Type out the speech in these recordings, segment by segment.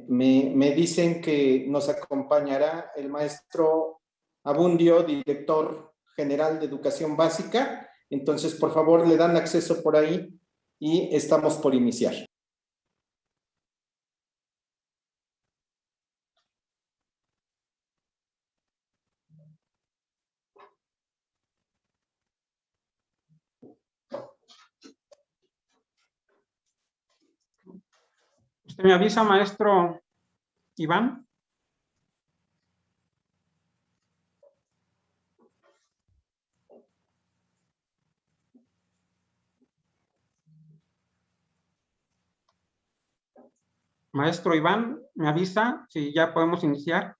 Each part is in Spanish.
Me dicen que nos acompañará el maestro Abundio, director general de Educación Básica. Entonces, por favor, le dan acceso por ahí y estamos por iniciar. ¿Usted me avisa, maestro Iván? Maestro Iván, ¿me avisa si ya podemos iniciar?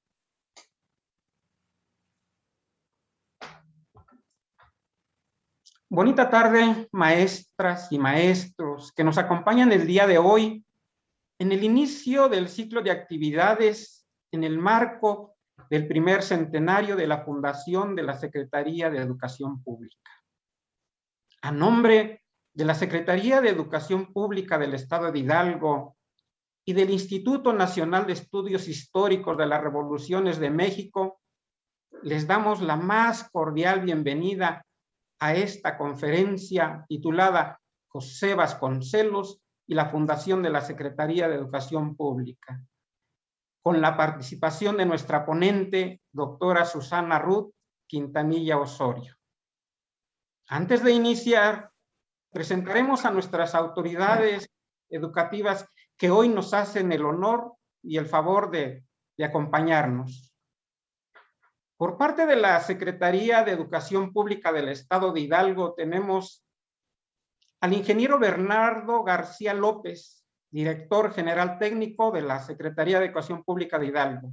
Bonita tarde, maestras y maestros que nos acompañan el día de hoy en el inicio del ciclo de actividades en el marco del primer centenario de la fundación de la Secretaría de Educación Pública. A nombre de la Secretaría de Educación Pública del Estado de Hidalgo y del Instituto Nacional de Estudios Históricos de las Revoluciones de México, les damos la más cordial bienvenida a esta conferencia titulada José Vasconcelos y la Fundación de la Secretaría de Educación Pública, con la participación de nuestra ponente, doctora Susana Ruth Quintanilla Osorio. Antes de iniciar, presentaremos a nuestras autoridades educativas que hoy nos hacen el honor y el favor de acompañarnos. Por parte de la Secretaría de Educación Pública del Estado de Hidalgo tenemos al ingeniero Bernardo García López, director general técnico de la Secretaría de Educación Pública de Hidalgo.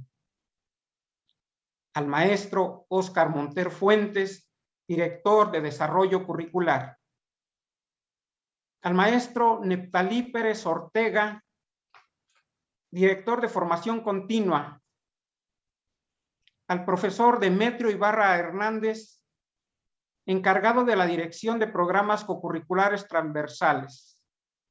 Al maestro Óscar Monter Fuentes, director de Desarrollo Curricular. Al maestro Neptalí Pérez Ortega, director de Formación Continua. Al profesor Demetrio Ibarra Hernández, encargado de la Dirección de Programas Cocurriculares Transversales.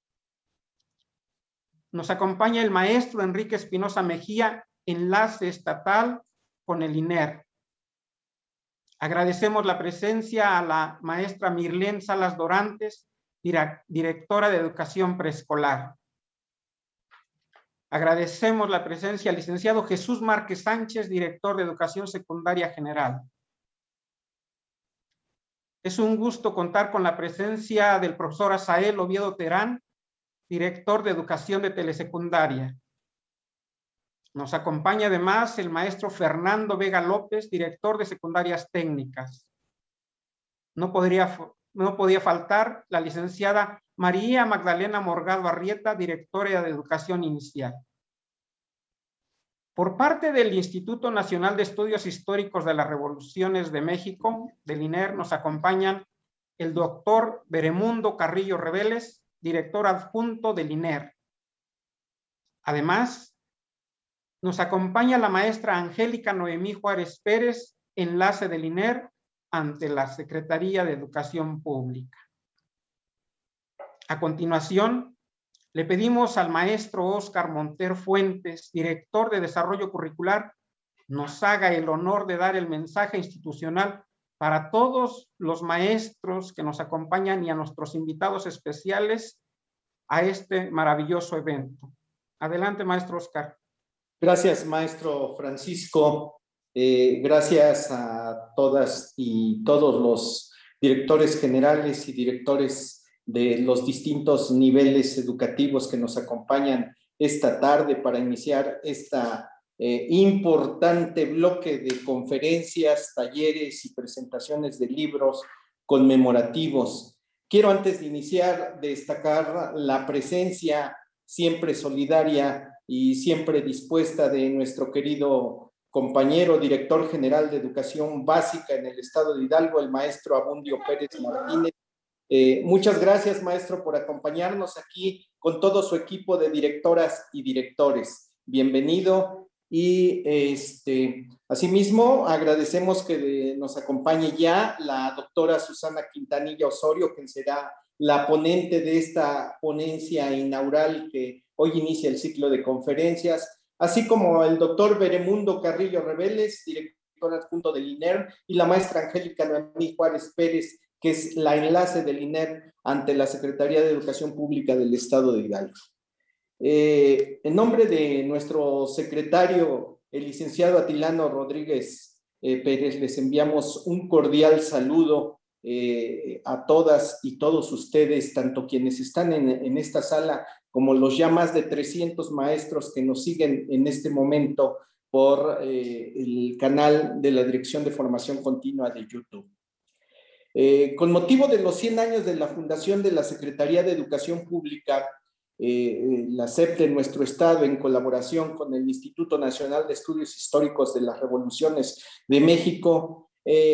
Nos acompaña el maestro Enrique Espinosa Mejía, enlace estatal con el INER. Agradecemos la presencia a la maestra Mirlén Salas Dorantes, directora de Educación Preescolar. Agradecemos la presencia al licenciado Jesús Márquez Sánchez, director de Educación Secundaria General. Es un gusto contar con la presencia del profesor Asael Oviedo Terán, director de Educación de Telesecundaria. Nos acompaña además el maestro Fernando Vega López, director de Secundarias Técnicas. No podía faltar la licenciada María Magdalena Morgado Arrieta, directora de Educación Inicial. Por parte del Instituto Nacional de Estudios Históricos de las Revoluciones de México, del INER, nos acompañan el doctor Beremundo Carrillo Reveles, director adjunto del INER. Además, nos acompaña la maestra Angélica Noemí Juárez Pérez, enlace del INER ante la Secretaría de Educación Pública. A continuación, le pedimos al maestro Óscar Monter Fuentes, director de Desarrollo Curricular, nos haga el honor de dar el mensaje institucional para todos los maestros que nos acompañan y a nuestros invitados especiales a este maravilloso evento. Adelante, maestro Óscar. Gracias, maestro Francisco. Gracias a todas y todos los directores generales y directores de los distintos niveles educativos que nos acompañan esta tarde para iniciar esta importante bloque de conferencias, talleres y presentaciones de libros conmemorativos. Quiero, antes de iniciar, destacar la presencia siempre solidaria y siempre dispuesta de nuestro querido compañero, director general de Educación Básica en el Estado de Hidalgo, el maestro Abundio Pérez Martínez. Muchas gracias, maestro, por acompañarnos aquí con todo su equipo de directoras y directores. Bienvenido. Y asimismo agradecemos que nos acompañe ya la doctora Susana Quintanilla Osorio, quien será la ponente de esta ponencia inaugural que hoy inicia el ciclo de conferencias, así como el doctor Beremundo Carrillo Reveles, director adjunto del INERM, y la maestra Angélica Noemí Juárez Pérez, que es la enlace del INERM ante la Secretaría de Educación Pública del Estado de Hidalgo. En nombre de nuestro secretario, el licenciado Atilano Rodríguez Pérez, les enviamos un cordial saludo a todas y todos ustedes, tanto quienes están en esta sala como los ya más de 300 maestros que nos siguen en este momento por el canal de la Dirección de Formación Continua de YouTube. Con motivo de los 100 años de la fundación de la Secretaría de Educación Pública, la SEP de nuestro estado, en colaboración con el Instituto Nacional de Estudios Históricos de las Revoluciones de México,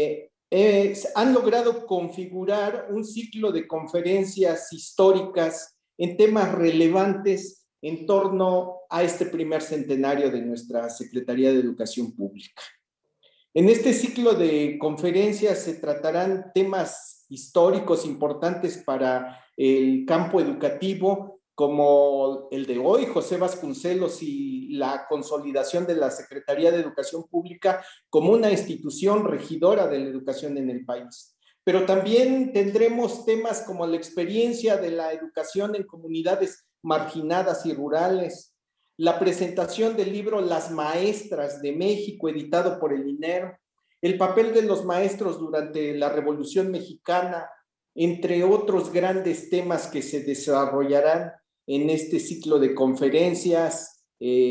han logrado configurar un ciclo de conferencias históricas en temas relevantes en torno a este primer centenario de nuestra Secretaría de Educación Pública. En este ciclo de conferencias se tratarán temas históricos importantes para el campo educativo, como el de hoy, José Vasconcelos y la consolidación de la Secretaría de Educación Pública como una institución regidora de la educación en el país. Pero también tendremos temas como la experiencia de la educación en comunidades marginadas y rurales, la presentación del libro Las Maestras de México, editado por el INERM, el papel de los maestros durante la Revolución Mexicana, entre otros grandes temas que se desarrollarán en este ciclo de conferencias,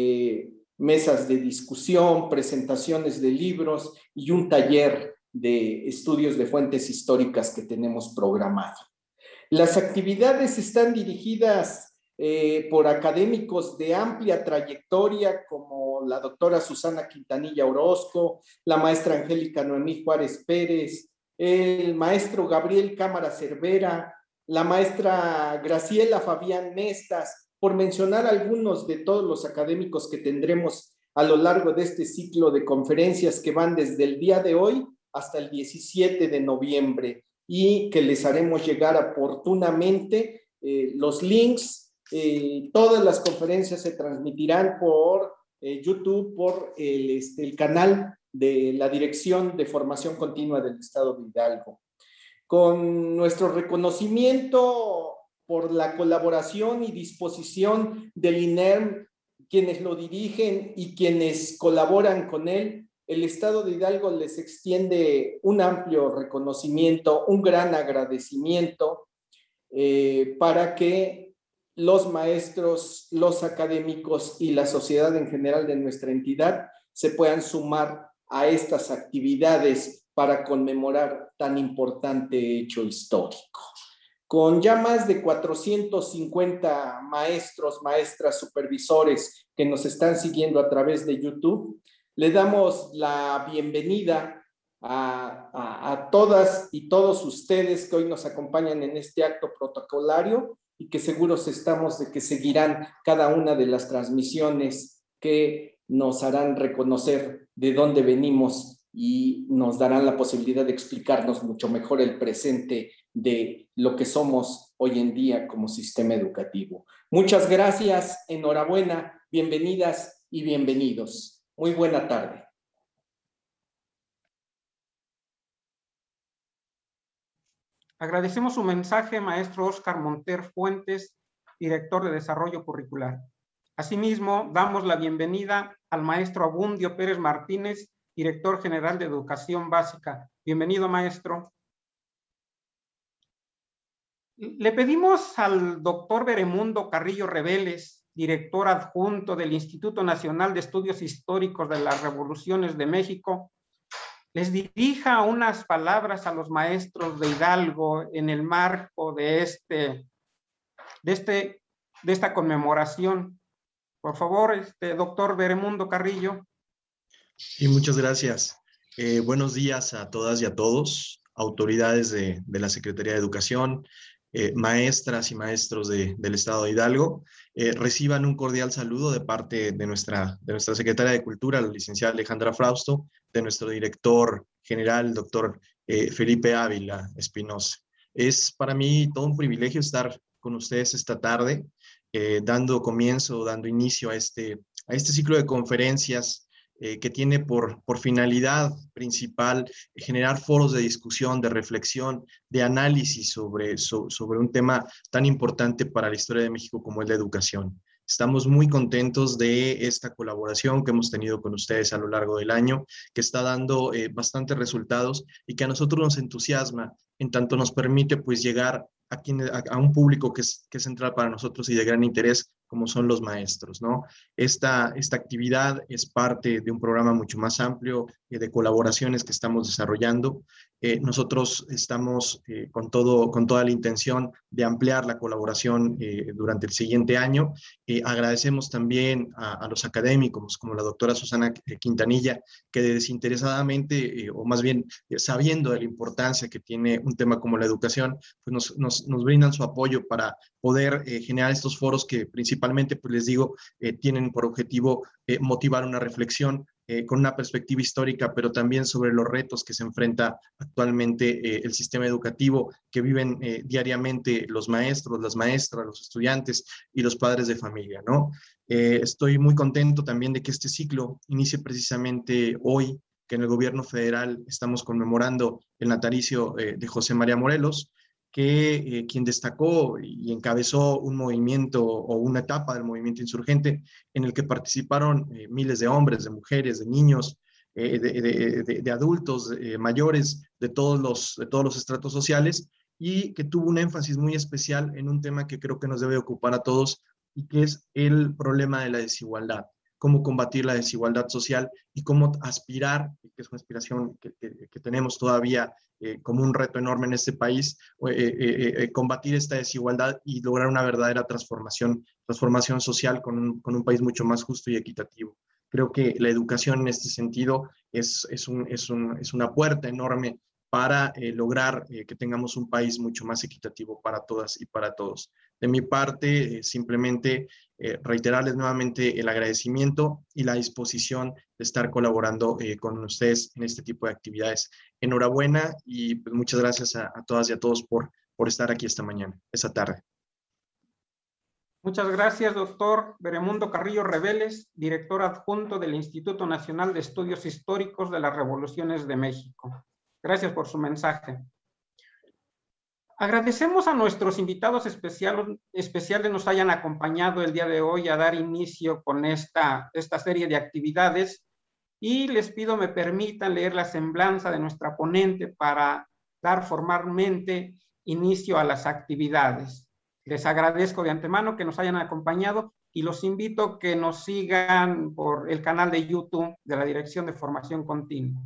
mesas de discusión, presentaciones de libros y un taller de estudios de fuentes históricas que tenemos programado. Las actividades están dirigidas por académicos de amplia trayectoria, como la doctora Susana Quintanilla Orozco, la maestra Angélica Noemí Juárez Pérez, el maestro Gabriel Cámara Cervera, la maestra Graciela Fabián Mestas, por mencionar algunos de todos los académicos que tendremos a lo largo de este ciclo de conferencias que van desde el día de hoy hasta el 17 de noviembre y que les haremos llegar oportunamente los links. Todas las conferencias se transmitirán por YouTube, por el canal de la Dirección de Formación Continua del Estado de Hidalgo. Con nuestro reconocimiento por la colaboración y disposición del INERM, quienes lo dirigen y quienes colaboran con él, el Estado de Hidalgo les extiende un amplio reconocimiento, un gran agradecimiento para que los maestros, los académicos y la sociedad en general de nuestra entidad se puedan sumar a estas actividades para conmemorar tan importante hecho histórico. Con ya más de 450 maestros, maestras, supervisores que nos están siguiendo a través de YouTube, le damos la bienvenida a todas y todos ustedes que hoy nos acompañan en este acto protocolario y que seguros estamos de que seguirán cada una de las transmisiones que nos harán reconocer de dónde venimos y nos darán la posibilidad de explicarnos mucho mejor el presente de lo que somos hoy en día como sistema educativo. Muchas gracias, enhorabuena, bienvenidas y bienvenidos. Muy buena tarde. Agradecemos su mensaje, maestro Óscar Monter Fuentes, director de Desarrollo Curricular. Asimismo, damos la bienvenida al maestro Abundio Pérez Martínez, director general de Educación Básica. Bienvenido, maestro. Le pedimos al doctor Beremundo Carrillo Reveles, director adjunto del Instituto Nacional de Estudios Históricos de las Revoluciones de México, les dirija unas palabras a los maestros de Hidalgo en el marco de esta conmemoración. Por favor, doctor Beremundo Carrillo. Sí, muchas gracias. Buenos días a todas y a todos, autoridades de la Secretaría de Educación, maestras y maestros del Estado de Hidalgo. Reciban un cordial saludo de parte de nuestra Secretaria de Cultura, la licenciada Alejandra Frausto, de nuestro director general, el doctor Felipe Ávila Espinosa. Es para mí todo un privilegio estar con ustedes esta tarde, dando inicio a este a este ciclo de conferencias que tiene por finalidad principal generar foros de discusión, de reflexión, de análisis sobre un tema tan importante para la historia de México como es la educación. Estamos muy contentos de esta colaboración que hemos tenido con ustedes a lo largo del año, que está dando bastantes resultados y que a nosotros nos entusiasma, en tanto nos permite pues llegar a un público que es central para nosotros y de gran interés, como son los maestros, ¿no? Esta actividad es parte de un programa mucho más amplio de colaboraciones que estamos desarrollando. Nosotros estamos con toda la intención de ampliar la colaboración durante el siguiente año. Agradecemos también a los académicos, como la doctora Susana Quintanilla, que desinteresadamente, o más bien sabiendo de la importancia que tiene un tema como la educación, pues nos brindan su apoyo para poder generar estos foros que principalmente, pues les digo, tienen por objetivo motivar una reflexión con una perspectiva histórica, pero también sobre los retos que se enfrenta actualmente el sistema educativo que viven diariamente los maestros, las maestras, los estudiantes y los padres de familia, ¿no? Estoy muy contento también de que este ciclo inicie precisamente hoy, que en el gobierno federal estamos conmemorando el natalicio de José María Morelos, que quien destacó y encabezó un movimiento o una etapa del movimiento insurgente en el que participaron miles de hombres, de mujeres, de niños, de adultos mayores, de todos los estratos sociales, y que tuvo un énfasis muy especial en un tema que creo que nos debe ocupar a todos y que es el problema de la desigualdad. Cómo combatir la desigualdad social y cómo aspirar, que es una aspiración que tenemos todavía como un reto enorme en este país, combatir esta desigualdad y lograr una verdadera transformación social con un país mucho más justo y equitativo. Creo que la educación en este sentido es una puerta enorme para lograr que tengamos un país mucho más equitativo para todas y para todos. De mi parte, simplemente reiterarles nuevamente el agradecimiento y la disposición de estar colaborando con ustedes en este tipo de actividades. Enhorabuena y pues, muchas gracias a todas y a todos por estar aquí esta tarde. Muchas gracias, doctor Beremundo Carrillo Reveles, director adjunto del Instituto Nacional de Estudios Históricos de las Revoluciones de México. Gracias por su mensaje. Agradecemos a nuestros invitados especiales nos hayan acompañado el día de hoy a dar inicio con esta serie de actividades y les pido me permitan leer la semblanza de nuestra ponente para dar formalmente inicio a las actividades. Les agradezco de antemano que nos hayan acompañado y los invito a que nos sigan por el canal de YouTube de la Dirección de Formación Continua.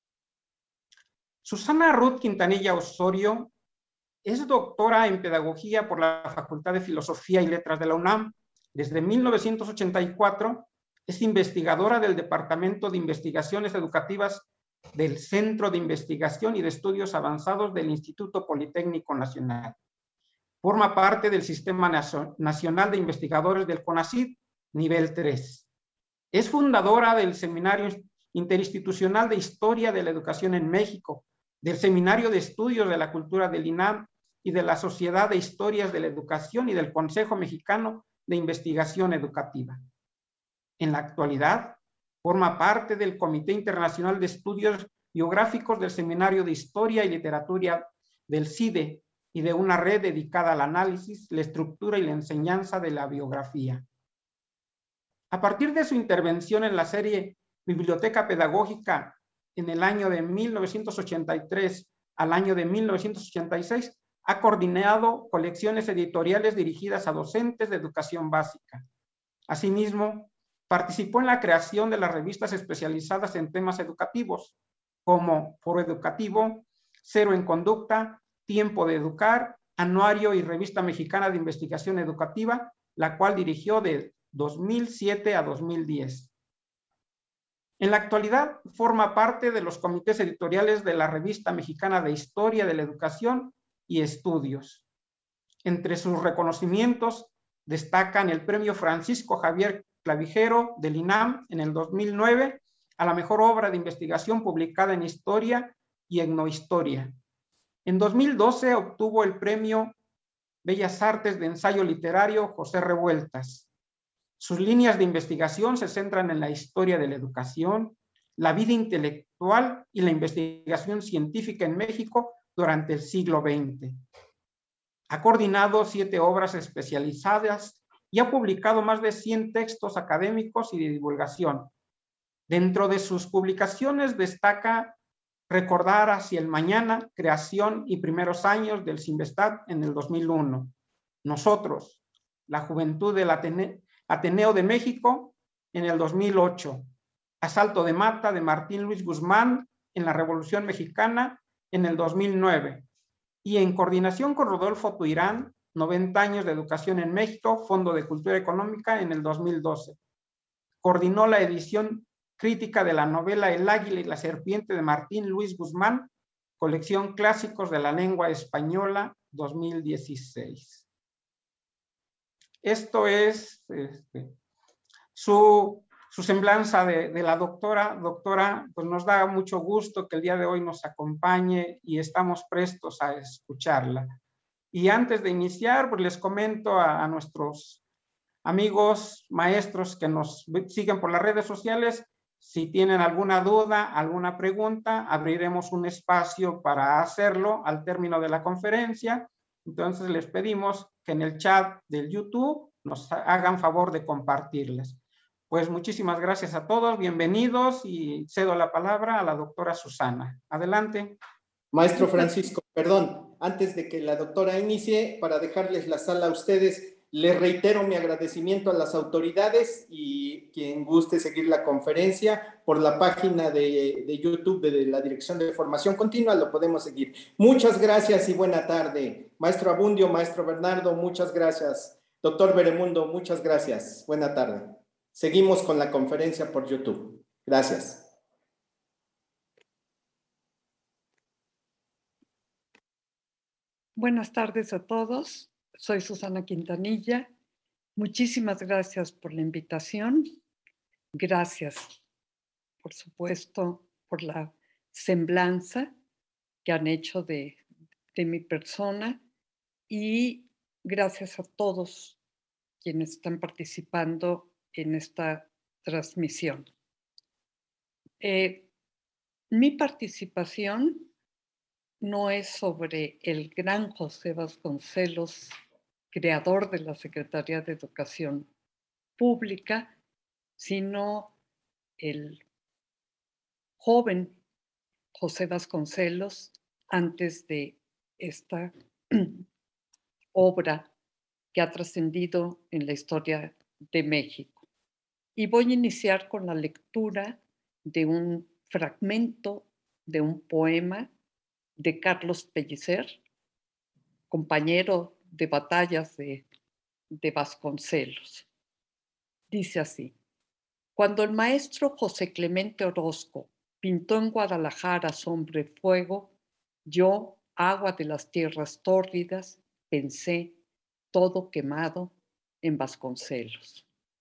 Susana Ruth Quintanilla Osorio es doctora en Pedagogía por la Facultad de Filosofía y Letras de la UNAM. Desde 1984 es investigadora del Departamento de Investigaciones Educativas del Centro de Investigación y de Estudios Avanzados del Instituto Politécnico Nacional. Forma parte del Sistema Nacional de Investigadores del CONACYT, nivel 3. Es fundadora del Seminario Interinstitucional de Historia de la Educación en México, del Seminario de Estudios de la Cultura del INAM y de la Sociedad de Historias de la Educación y del Consejo Mexicano de Investigación Educativa. En la actualidad, forma parte del Comité Internacional de Estudios Biográficos del Seminario de Historia y Literatura del CIDE y de una red dedicada al análisis, la estructura y la enseñanza de la biografía. A partir de su intervención en la serie Biblioteca Pedagógica en el año de 1983 al año de 1986, ha coordinado colecciones editoriales dirigidas a docentes de educación básica. Asimismo, participó en la creación de las revistas especializadas en temas educativos, como Foro Educativo, Cero en Conducta, Tiempo de Educar, Anuario y Revista Mexicana de Investigación Educativa, la cual dirigió de 2007 a 2010. En la actualidad, forma parte de los comités editoriales de la Revista Mexicana de Historia de la Educación y Estudios. Entre sus reconocimientos destacan el Premio Francisco Javier Clavijero del INAM en el 2009 a la mejor obra de investigación publicada en Historia y Etnohistoria. En 2012 obtuvo el Premio Bellas Artes de Ensayo Literario José Revueltas. Sus líneas de investigación se centran en la historia de la educación, la vida intelectual y la investigación científica en México durante el siglo XX. Ha coordinado 7 obras especializadas y ha publicado más de 100 textos académicos y de divulgación. Dentro de sus publicaciones destaca Recordar hacia el mañana, creación y primeros años del CIMBESTAT en el 2001. Nosotros, la juventud del Ateneo de México en el 2008. Asalto de Mata de Martín Luis Guzmán en la Revolución Mexicana en el 2009. Y en coordinación con Rodolfo Tuirán, 90 años de educación en México, Fondo de Cultura Económica en el 2012. Coordinó la edición crítica de la novela El Águila y la Serpiente de Martín Luis Guzmán, colección Clásicos de la Lengua Española 2016. Esto es su semblanza de la doctora. Doctora, pues nos da mucho gusto que el día de hoy nos acompañe y estamos prestos a escucharla. Y antes de iniciar, pues les comento a nuestros amigos maestros que nos siguen por las redes sociales, si tienen alguna duda, alguna pregunta, abriremos un espacio para hacerlo al término de la conferencia. Entonces les pedimos que en el chat del YouTube nos hagan favor de compartirles. Pues muchísimas gracias a todos, bienvenidos y cedo la palabra a la doctora Susana. Adelante. Maestro Francisco, perdón, antes de que la doctora inicie, para dejarles la sala a ustedes, les reitero mi agradecimiento a las autoridades y quien guste seguir la conferencia por la página de YouTube de la Dirección de Formación Continua, lo podemos seguir. Muchas gracias y buena tarde. Maestro Abundio, maestro Bernardo, muchas gracias. Doctor Beremundo, muchas gracias. Buena tarde. Seguimos con la conferencia por YouTube. Gracias. Buenas tardes a todos. Soy Susana Quintanilla. Muchísimas gracias por la invitación. Gracias, por supuesto, por la semblanza que han hecho de mi persona y gracias a todos quienes están participando en esta transmisión. Mi participación no es sobre el gran José Vasconcelos, creador de la Secretaría de Educación Pública, sino el joven José Vasconcelos antes de esta obra que ha trascendido en la historia de México. Y voy a iniciar con la lectura de un fragmento de un poema de Carlos Pellicer, compañero de batallas de Vasconcelos. Dice así: cuando el maestro José Clemente Orozco pintó en Guadalajara Sombra y Fuego, yo, agua de las tierras tórridas, pensé, todo quemado, en Vasconcelos.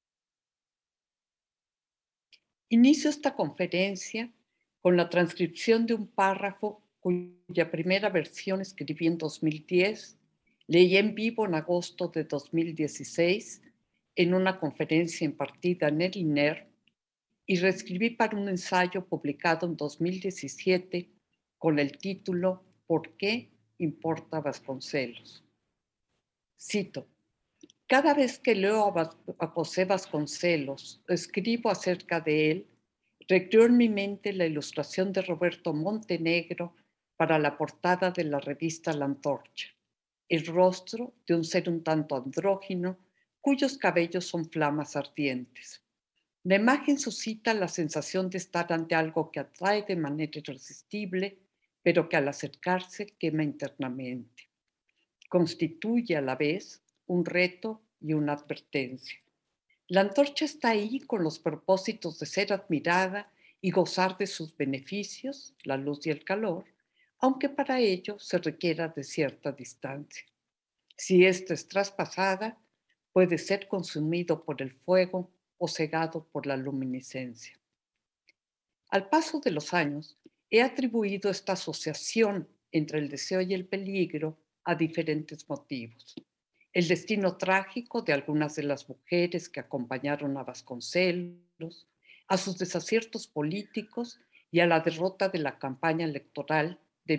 Inicio esta conferencia con la transcripción de un párrafo cuya primera versión escribí en 2010, leí en vivo en agosto de 2016 en una conferencia impartida en el INER y reescribí para un ensayo publicado en 2017 con el título ¿Por qué importa Vasconcelos? Cito: cada vez que leo a José Vasconcelos o escribo acerca de él, recreo en mi mente la ilustración de Roberto Montenegro para la portada de la revista La Antorcha, el rostro de un ser un tanto andrógino cuyos cabellos son flamas ardientes. La imagen suscita la sensación de estar ante algo que atrae de manera irresistible, pero que al acercarse quema internamente. Constituye a la vez un reto y una advertencia. La antorcha está ahí con los propósitos de ser admirada y gozar de sus beneficios, la luz y el calor, aunque para ello se requiera de cierta distancia. Si esta es traspasada, puede ser consumido por el fuego o cegado por la luminiscencia. Al paso de los años, he atribuido esta asociación entre el deseo y el peligro a diferentes motivos. el destino trágico de algunas de las mujeres que acompañaron a Vasconcelos, a sus desaciertos políticos y a la derrota de la campaña electoral de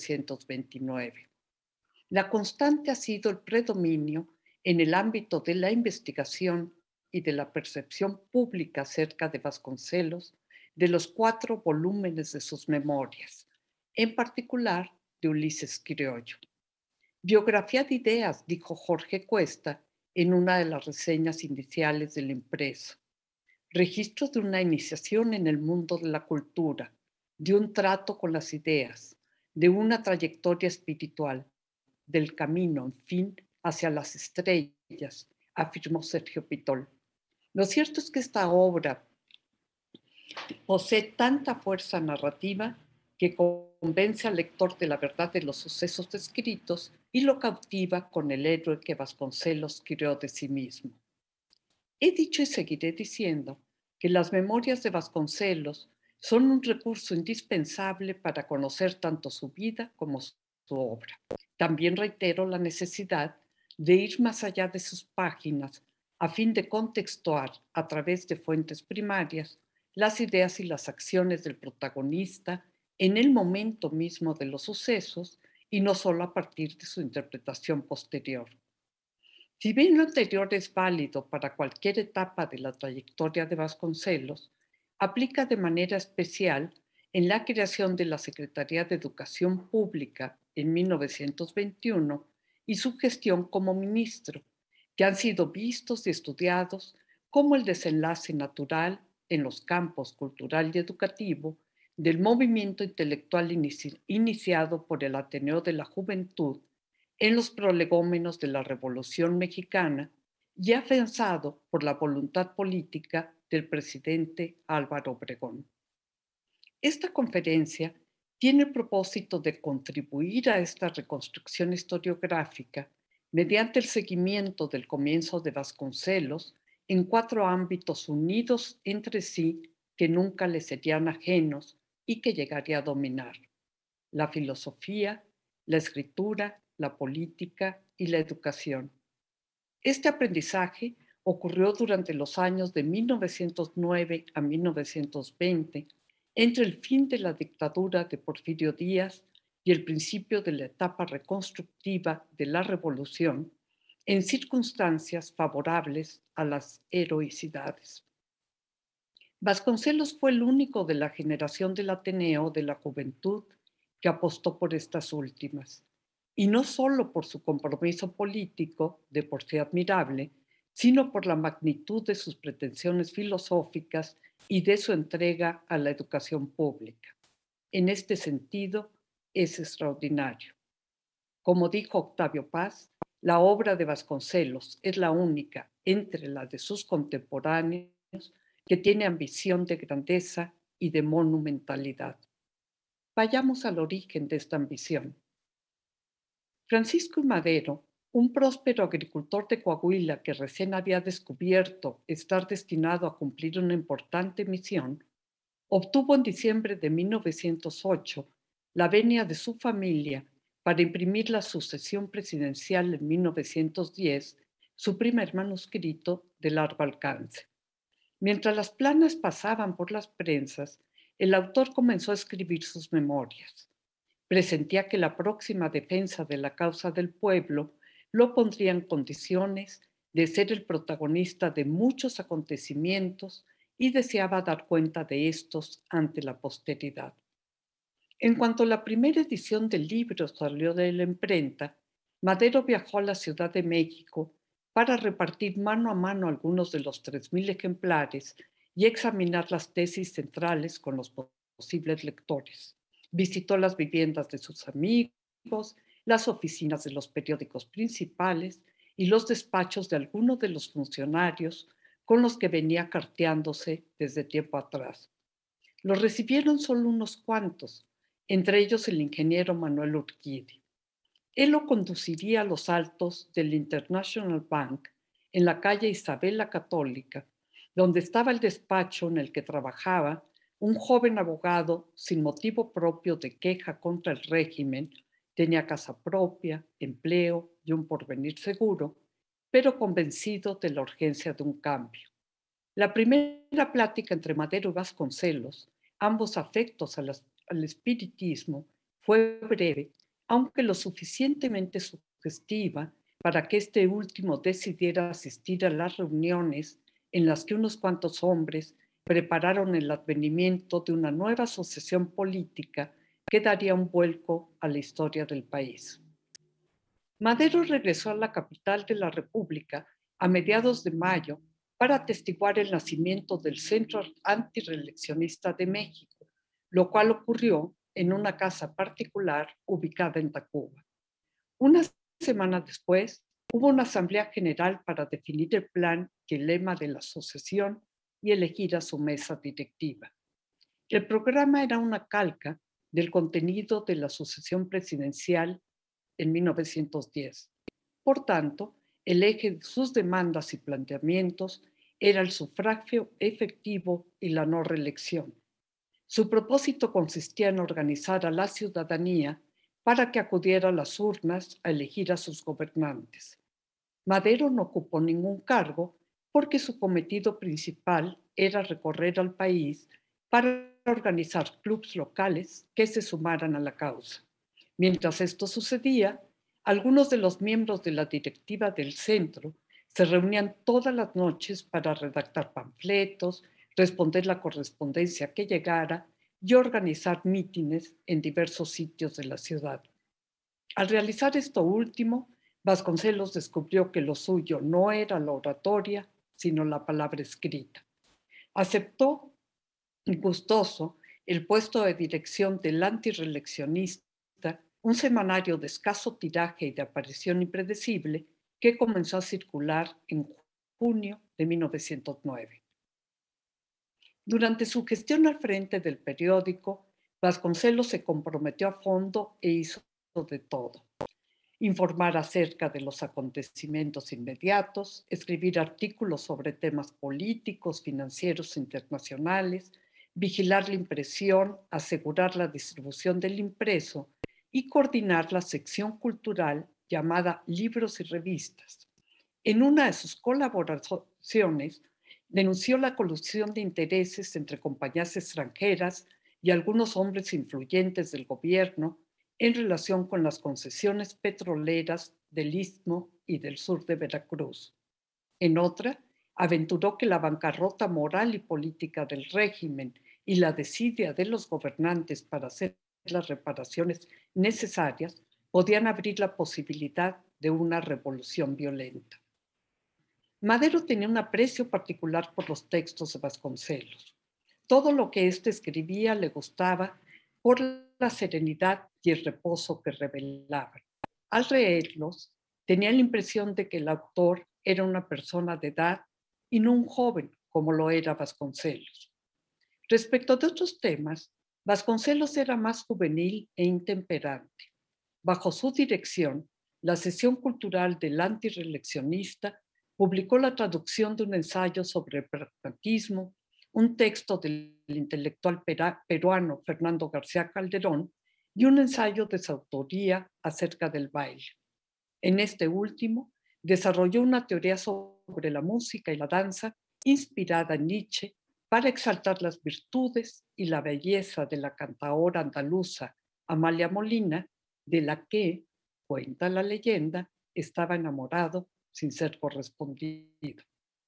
1929. La constante ha sido el predominio en el ámbito de la investigación y de la percepción pública acerca de Vasconcelos de los 4 volúmenes de sus memorias, en particular de Ulises Criollo. Biografía de ideas, dijo Jorge Cuesta en una de las reseñas iniciales del impreso. Registro de una iniciación en el mundo de la cultura, de un trato con las ideas, de una trayectoria espiritual, del camino, en fin, hacia las estrellas, afirmó Sergio Pitol. Lo cierto es que esta obra posee tanta fuerza narrativa que convence al lector de la verdad de los sucesos descritos y lo cautiva con el héroe que Vasconcelos creó de sí mismo. He dicho y seguiré diciendo que las memorias de Vasconcelos son un recurso indispensable para conocer tanto su vida como su obra. También reitero la necesidad de ir más allá de sus páginas a fin de contextuar a través de fuentes primarias las ideas y las acciones del protagonista en el momento mismo de los sucesos y no solo a partir de su interpretación posterior. Si bien lo anterior es válido para cualquier etapa de la trayectoria de Vasconcelos, aplica de manera especial en la creación de la Secretaría de Educación Pública en 1921 y su gestión como ministro, que han sido vistos y estudiados como el desenlace natural en los campos cultural y educativo del movimiento intelectual iniciado por el Ateneo de la Juventud en los prolegómenos de la Revolución Mexicana y afianzado por la voluntad política del presidente Álvaro Obregón. Esta conferencia tiene el propósito de contribuir a esta reconstrucción historiográfica mediante el seguimiento del comienzo de Vasconcelos en 4 ámbitos unidos entre sí que nunca le serían ajenos y que llegaría a dominar: la filosofía, la escritura, la política y la educación. Este aprendizaje ocurrió durante los años de 1909 a 1920, entre el fin de la dictadura de Porfirio Díaz y el principio de la etapa reconstructiva de la revolución, en circunstancias favorables a las heroicidades. Vasconcelos fue el único de la generación del Ateneo de la Juventud que apostó por estas últimas, y no solo por su compromiso político, de por sí admirable, sino por la magnitud de sus pretensiones filosóficas y de su entrega a la educación pública. En este sentido, es extraordinario. Como dijo Octavio Paz, la obra de Vasconcelos es la única entre la de sus contemporáneos que tiene ambición de grandeza y de monumentalidad. Vayamos al origen de esta ambición. Francisco I. Madero, un próspero agricultor de Coahuila que recién había descubierto estar destinado a cumplir una importante misión, obtuvo en diciembre de 1908 la venia de su familia para imprimir la sucesión presidencial en 1910, su primer manuscrito de largo alcance. Mientras las planas pasaban por las prensas, el autor comenzó a escribir sus memorias. Presentía que la próxima defensa de la causa del pueblo lo pondría en condiciones de ser el protagonista de muchos acontecimientos y deseaba dar cuenta de estos ante la posteridad. En cuanto la primera edición del libro salió de la imprenta, Madero viajó a la Ciudad de México para repartir mano a mano algunos de los 3,000 ejemplares y examinar las tesis centrales con los posibles lectores. Visitó las viviendas de sus amigos, las oficinas de los periódicos principales y los despachos de algunos de los funcionarios con los que venía carteándose desde tiempo atrás. Los recibieron solo unos cuantos, entre ellos el ingeniero Manuel Urquidi. Él lo conduciría a los altos del International Bank en la calle Isabel la Católica, donde estaba el despacho en el que trabajaba un joven abogado sin motivo propio de queja contra el régimen, tenía casa propia, empleo y un porvenir seguro, pero convencido de la urgencia de un cambio. La primera plática entre Madero y Vasconcelos, ambos afectos al espiritismo, fue breve, aunque lo suficientemente sugestiva para que este último decidiera asistir a las reuniones en las que unos cuantos hombres prepararon el advenimiento de una nueva asociación política que daría un vuelco a la historia del país. Madero regresó a la capital de la República a mediados de mayo para atestiguar el nacimiento del Centro Antireeleccionista de México, lo cual ocurrió en una casa particular ubicada en Tacuba. Una semana después, hubo una asamblea general para definir el plan y el lema de la asociación y elegir a su mesa directiva. El programa era una calca del contenido de la sucesión presidencial en 1910. Por tanto, el eje de sus demandas y planteamientos era el sufragio efectivo y la no reelección. Su propósito consistía en organizar a la ciudadanía para que acudiera a las urnas a elegir a sus gobernantes. Madero no ocupó ningún cargo porque su cometido principal era recorrer al país para organizar clubes locales que se sumaran a la causa. Mientras esto sucedía, algunos de los miembros de la directiva del centro se reunían todas las noches para redactar panfletos, responder la correspondencia que llegara y organizar mítines en diversos sitios de la ciudad. Al realizar esto último, Vasconcelos descubrió que lo suyo no era la oratoria, sino la palabra escrita. Aceptó gustoso el puesto de dirección del Antireeleccionista, un semanario de escaso tiraje y de aparición impredecible que comenzó a circular en junio de 1909. Durante su gestión al frente del periódico, Vasconcelos se comprometió a fondo e hizo de todo. Informar acerca de los acontecimientos inmediatos, escribir artículos sobre temas políticos, financieros internacionales, vigilar la impresión, asegurar la distribución del impreso y coordinar la sección cultural llamada Libros y Revistas. En una de sus colaboraciones, denunció la colusión de intereses entre compañías extranjeras y algunos hombres influyentes del gobierno en relación con las concesiones petroleras del Istmo y del sur de Veracruz. En otra, aventuró que la bancarrota moral y política del régimen y la desidia de los gobernantes para hacer las reparaciones necesarias podían abrir la posibilidad de una revolución violenta. Madero tenía un aprecio particular por los textos de Vasconcelos. Todo lo que éste escribía le gustaba por la serenidad y el reposo que revelaban. Al leerlos, tenía la impresión de que el autor era una persona de edad y no un joven, como lo era Vasconcelos. Respecto de otros temas, Vasconcelos era más juvenil e intemperante. Bajo su dirección, la sección cultural del Antireeleccionista publicó la traducción de un ensayo sobre el pragmatismo, un texto del intelectual peruano Fernando García Calderón y un ensayo de su autoría acerca del baile. En este último, desarrolló una teoría sobre la música y la danza inspirada en Nietzsche para exaltar las virtudes y la belleza de la cantaora andaluza Amalia Molina, de la que, cuenta la leyenda, estaba enamorado sin ser correspondido.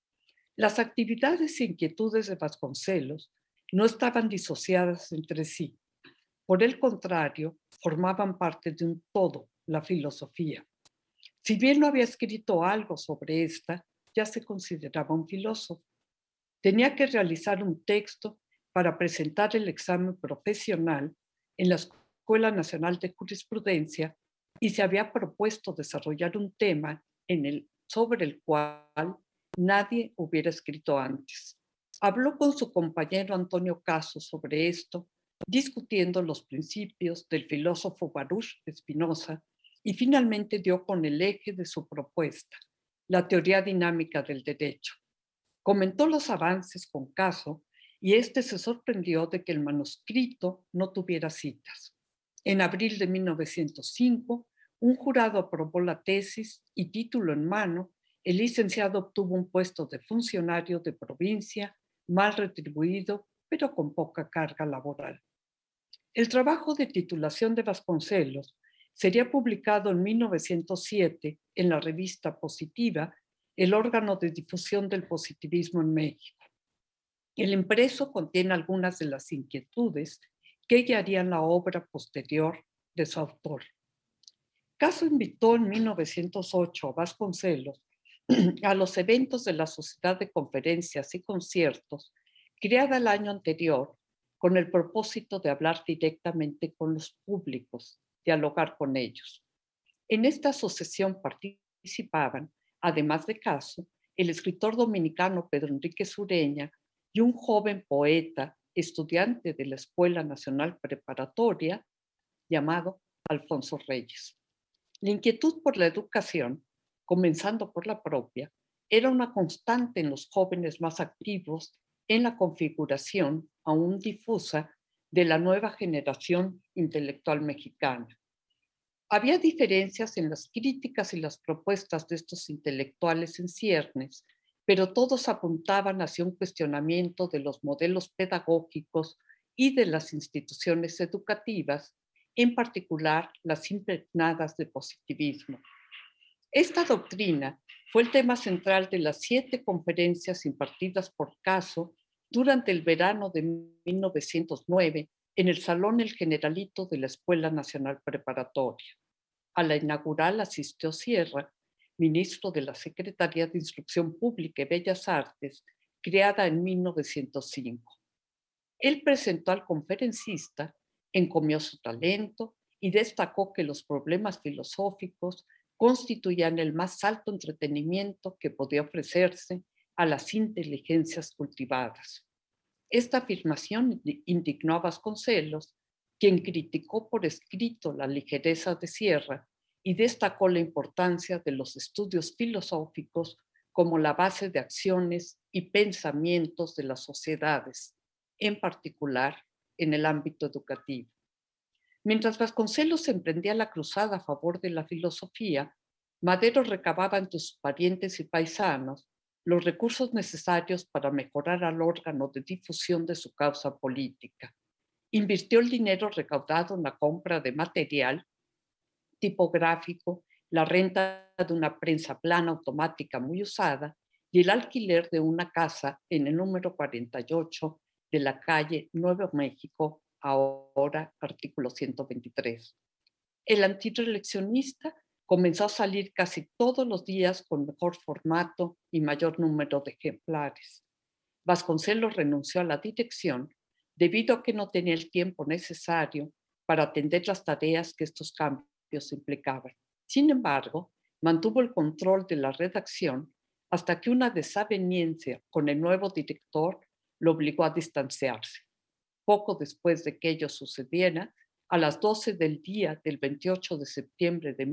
Las actividades e inquietudes de Vasconcelos no estaban disociadas entre sí. Por el contrario, formaban parte de un todo, la filosofía. Si bien no había escrito algo sobre esta, ya se consideraba un filósofo. Tenía que realizar un texto para presentar el examen profesional en la Escuela Nacional de Jurisprudencia y se había propuesto desarrollar un tema sobre el cual nadie hubiera escrito antes. Habló con su compañero Antonio Caso sobre esto, discutiendo los principios del filósofo Baruch Spinoza, y finalmente dio con el eje de su propuesta, la teoría dinámica del derecho. Comentó los avances con Caso y este se sorprendió de que el manuscrito no tuviera citas. En abril de 1905, un jurado aprobó la tesis y título en mano El licenciado obtuvo un puesto de funcionario de provincia, mal retribuido, pero con poca carga laboral. El trabajo de titulación de Vasconcelos sería publicado en 1907 en la revista Positiva, el órgano de difusión del positivismo en México. El impreso contiene algunas de las inquietudes que guiarían la obra posterior de su autor. Caso invitó en 1908 a Vasconcelos a los eventos de la Sociedad de Conferencias y Conciertos, creada el año anterior con el propósito de hablar directamente con los públicos, dialogar con ellos. En esta asociación participaban, además de Caso, el escritor dominicano Pedro Enríquez Ureña y un joven poeta, estudiante de la Escuela Nacional Preparatoria, llamado Alfonso Reyes. La inquietud por la educación, comenzando por la propia, era una constante en los jóvenes más activos en la configuración aún difusa de la nueva generación intelectual mexicana. Había diferencias en las críticas y las propuestas de estos intelectuales en ciernes, pero todos apuntaban hacia un cuestionamiento de los modelos pedagógicos y de las instituciones educativas, en particular las impregnadas de positivismo. Esta doctrina fue el tema central de las 7 conferencias impartidas por Caso durante el verano de 1909 en el Salón El Generalito de la Escuela Nacional Preparatoria. A la inaugural asistió Sierra, ministro de la Secretaría de Instrucción Pública y Bellas Artes, creada en 1905. Él presentó al conferencista, encomió su talento y destacó que los problemas filosóficos constituían el más alto entretenimiento que podía ofrecerse a las inteligencias cultivadas. Esta afirmación indignó a Vasconcelos, quien criticó por escrito la ligereza de Sierra y destacó la importancia de los estudios filosóficos como la base de acciones y pensamientos de las sociedades, en particular en el ámbito educativo. Mientras Vasconcelos emprendía la cruzada a favor de la filosofía, Madero recababa entre sus parientes y paisanos los recursos necesarios para mejorar al órgano de difusión de su causa política. Invirtió el dinero recaudado en la compra de material tipográfico, la renta de una prensa plana automática muy usada y el alquiler de una casa en el número 48 de la calle Nuevo México, ahora artículo 123. El antireeleccionista comenzó a salir casi todos los días con mejor formato y mayor número de ejemplares. Vasconcelos renunció a la dirección debido a que no tenía el tiempo necesario para atender las tareas que estos cambios implicaban. Sin embargo, mantuvo el control de la redacción hasta que una desaveniencia con el nuevo director lo obligó a distanciarse. Poco después de que ello sucediera, a las 12 del día del 28 de septiembre de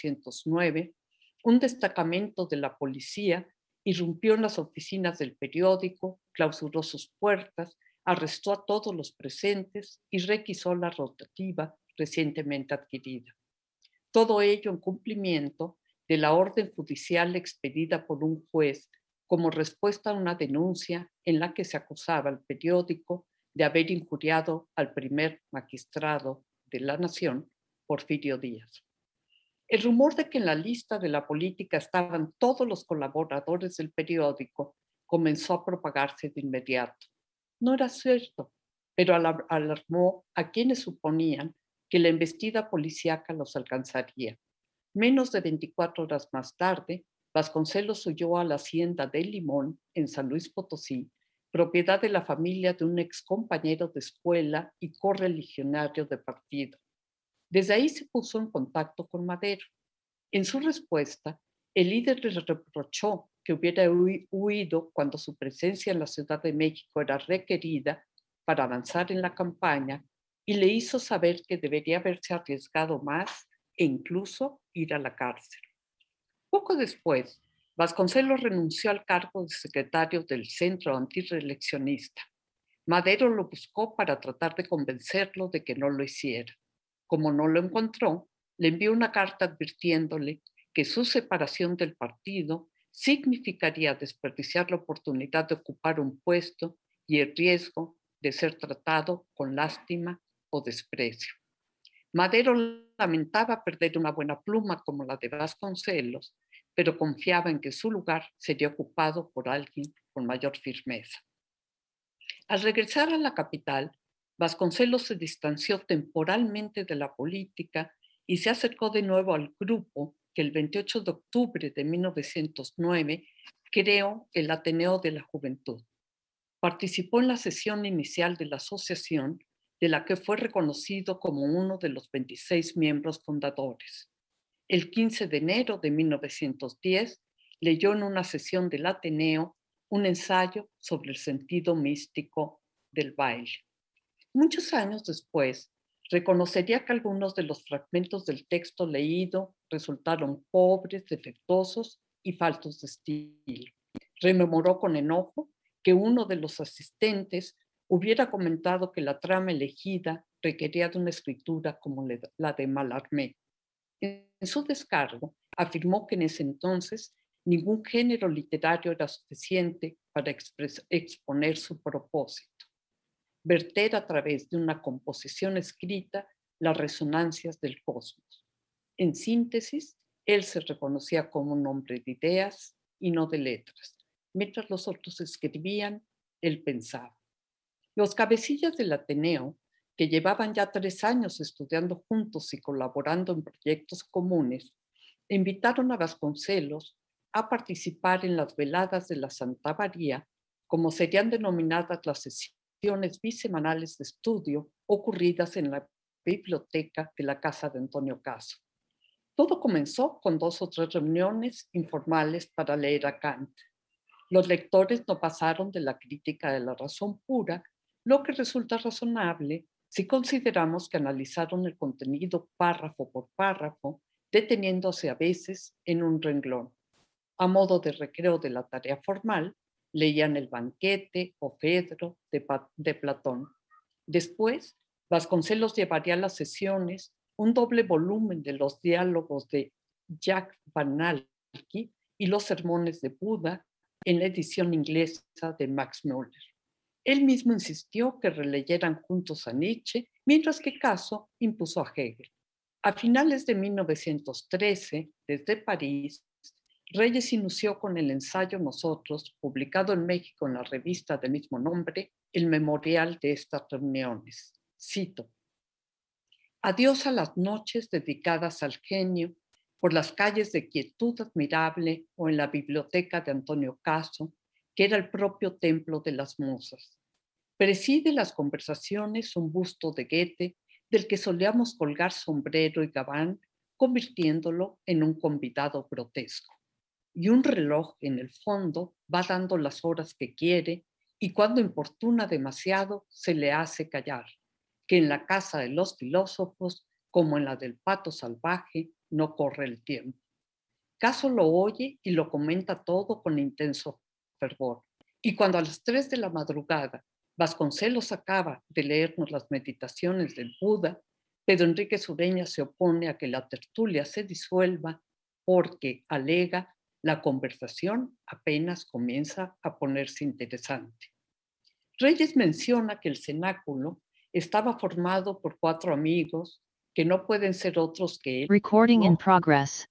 1909, un destacamento de la policía irrumpió en las oficinas del periódico, clausuró sus puertas, arrestó a todos los presentes y requisó la rotativa recientemente adquirida. Todo ello en cumplimiento de la orden judicial expedida por un juez como respuesta a una denuncia en la que se acusaba al periódico de haber injuriado al primer magistrado de la nación, Porfirio Díaz. El rumor de que en la lista de la política estaban todos los colaboradores del periódico comenzó a propagarse de inmediato. No era cierto, pero alarmó a quienes suponían que la embestida policíaca los alcanzaría. Menos de 24 horas más tarde, Vasconcelos huyó a la hacienda de Limón, en San Luis Potosí, propiedad de la familia de un excompañero de escuela y correligionario de partido. Desde ahí se puso en contacto con Madero. En su respuesta, el líder le reprochó que hubiera huido cuando su presencia en la Ciudad de México era requerida para avanzar en la campaña y le hizo saber que debería haberse arriesgado más e incluso ir a la cárcel. Poco después, Vasconcelos renunció al cargo de secretario del Centro Antireeleccionista. Madero lo buscó para tratar de convencerlo de que no lo hiciera. Como no lo encontró, le envió una carta advirtiéndole que su separación del partido significaría desperdiciar la oportunidad de ocupar un puesto y el riesgo de ser tratado con lástima o desprecio. Madero lamentaba perder una buena pluma como la de Vasconcelos, pero confiaba en que su lugar sería ocupado por alguien con mayor firmeza. Al regresar a la capital, Vasconcelos se distanció temporalmente de la política y se acercó de nuevo al grupo que el 28 de octubre de 1909 creó el Ateneo de la Juventud. Participó en la sesión inicial de la asociación, de la que fue reconocido como uno de los 26 miembros fundadores. El 15 de enero de 1910 leyó en una sesión del Ateneo un ensayo sobre el sentido místico del baile. Muchos años después, reconocería que algunos de los fragmentos del texto leído resultaron pobres, defectuosos y faltos de estilo. Rememoró con enojo que uno de los asistentes hubiera comentado que la trama elegida requería de una escritura como la de Mallarmé. En su descargo, afirmó que en ese entonces ningún género literario era suficiente para exponer su propósito. Verter a través de una composición escrita las resonancias del cosmos. En síntesis, él se reconocía como un hombre de ideas y no de letras. Mientras los otros escribían, él pensaba. Los cabecillas del Ateneo, que llevaban ya 3 años estudiando juntos y colaborando en proyectos comunes, invitaron a Vasconcelos a participar en las veladas de la Santa María, como serían denominadas las sesiones bisemanales de estudio ocurridas en la biblioteca de la casa de Antonio Caso. Todo comenzó con 2 o 3 reuniones informales para leer a Kant. Los lectores no pasaron de la crítica de la razón pura, lo que resulta razonable si consideramos que analizaron el contenido párrafo por párrafo, deteniéndose a veces en un renglón. A modo de recreo de la tarea formal, leían el Banquete o Fedro de Platón. Después, Vasconcelos llevaría a las sesiones un doble volumen de los diálogos de Jack Van Alky y los sermones de Buda en la edición inglesa de Max Müller. Él mismo insistió que releyeran juntos a Nietzsche, mientras que Caso impuso a Hegel. A finales de 1913, desde París, Reyes inició con el ensayo Nosotros, publicado en México en la revista del mismo nombre, el memorial de estas reuniones. Cito: adiós a las noches dedicadas al genio por las calles de quietud admirable o en la biblioteca de Antonio Caso, que era el propio templo de las musas. Preside las conversaciones un busto de Goethe, del que solíamos colgar sombrero y gabán, convirtiéndolo en un convidado grotesco. Y un reloj en el fondo va dando las horas que quiere y cuando importuna demasiado se le hace callar, que en la casa de los filósofos, como en la del pato salvaje, no corre el tiempo. Caso lo oye y lo comenta todo con intenso fervor. Y cuando a las 3 de la madrugada Vasconcelos acaba de leernos las meditaciones del Buda, Pedro Enrique Sureña se opone a que la tertulia se disuelva porque, alega, la conversación apenas comienza a ponerse interesante. Reyes menciona que el cenáculo estaba formado por 4 amigos que no pueden ser otros que él. Recording in progress.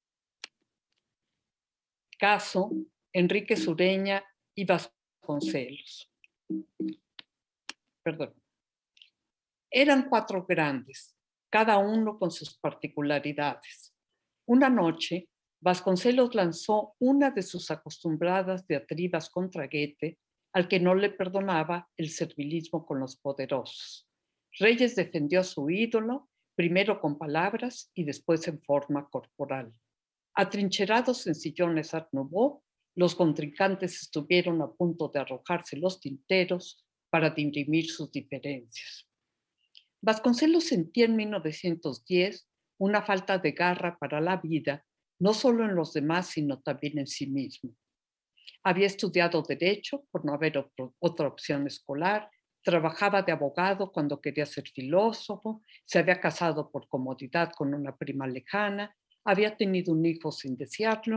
Caso, Enrique Sureña y Vasconcelos. Perdón. Eran 4 grandes, cada uno con sus particularidades. Una noche, Vasconcelos lanzó una de sus acostumbradas diatribas contra Goethe, al que no le perdonaba el servilismo con los poderosos. Reyes defendió a su ídolo, primero con palabras y después en forma corporal. Atrincherados en sillones Art Nouveau, los contrincantes estuvieron a punto de arrojarse los tinteros para dirimir sus diferencias. Vasconcelos sentía en 1910 una falta de garra para la vida, no solo en los demás, sino también en sí mismo. Había estudiado Derecho por no haber otra opción escolar, trabajaba de abogado cuando quería ser filósofo, se había casado por comodidad con una prima lejana, había tenido un hijo sin desearlo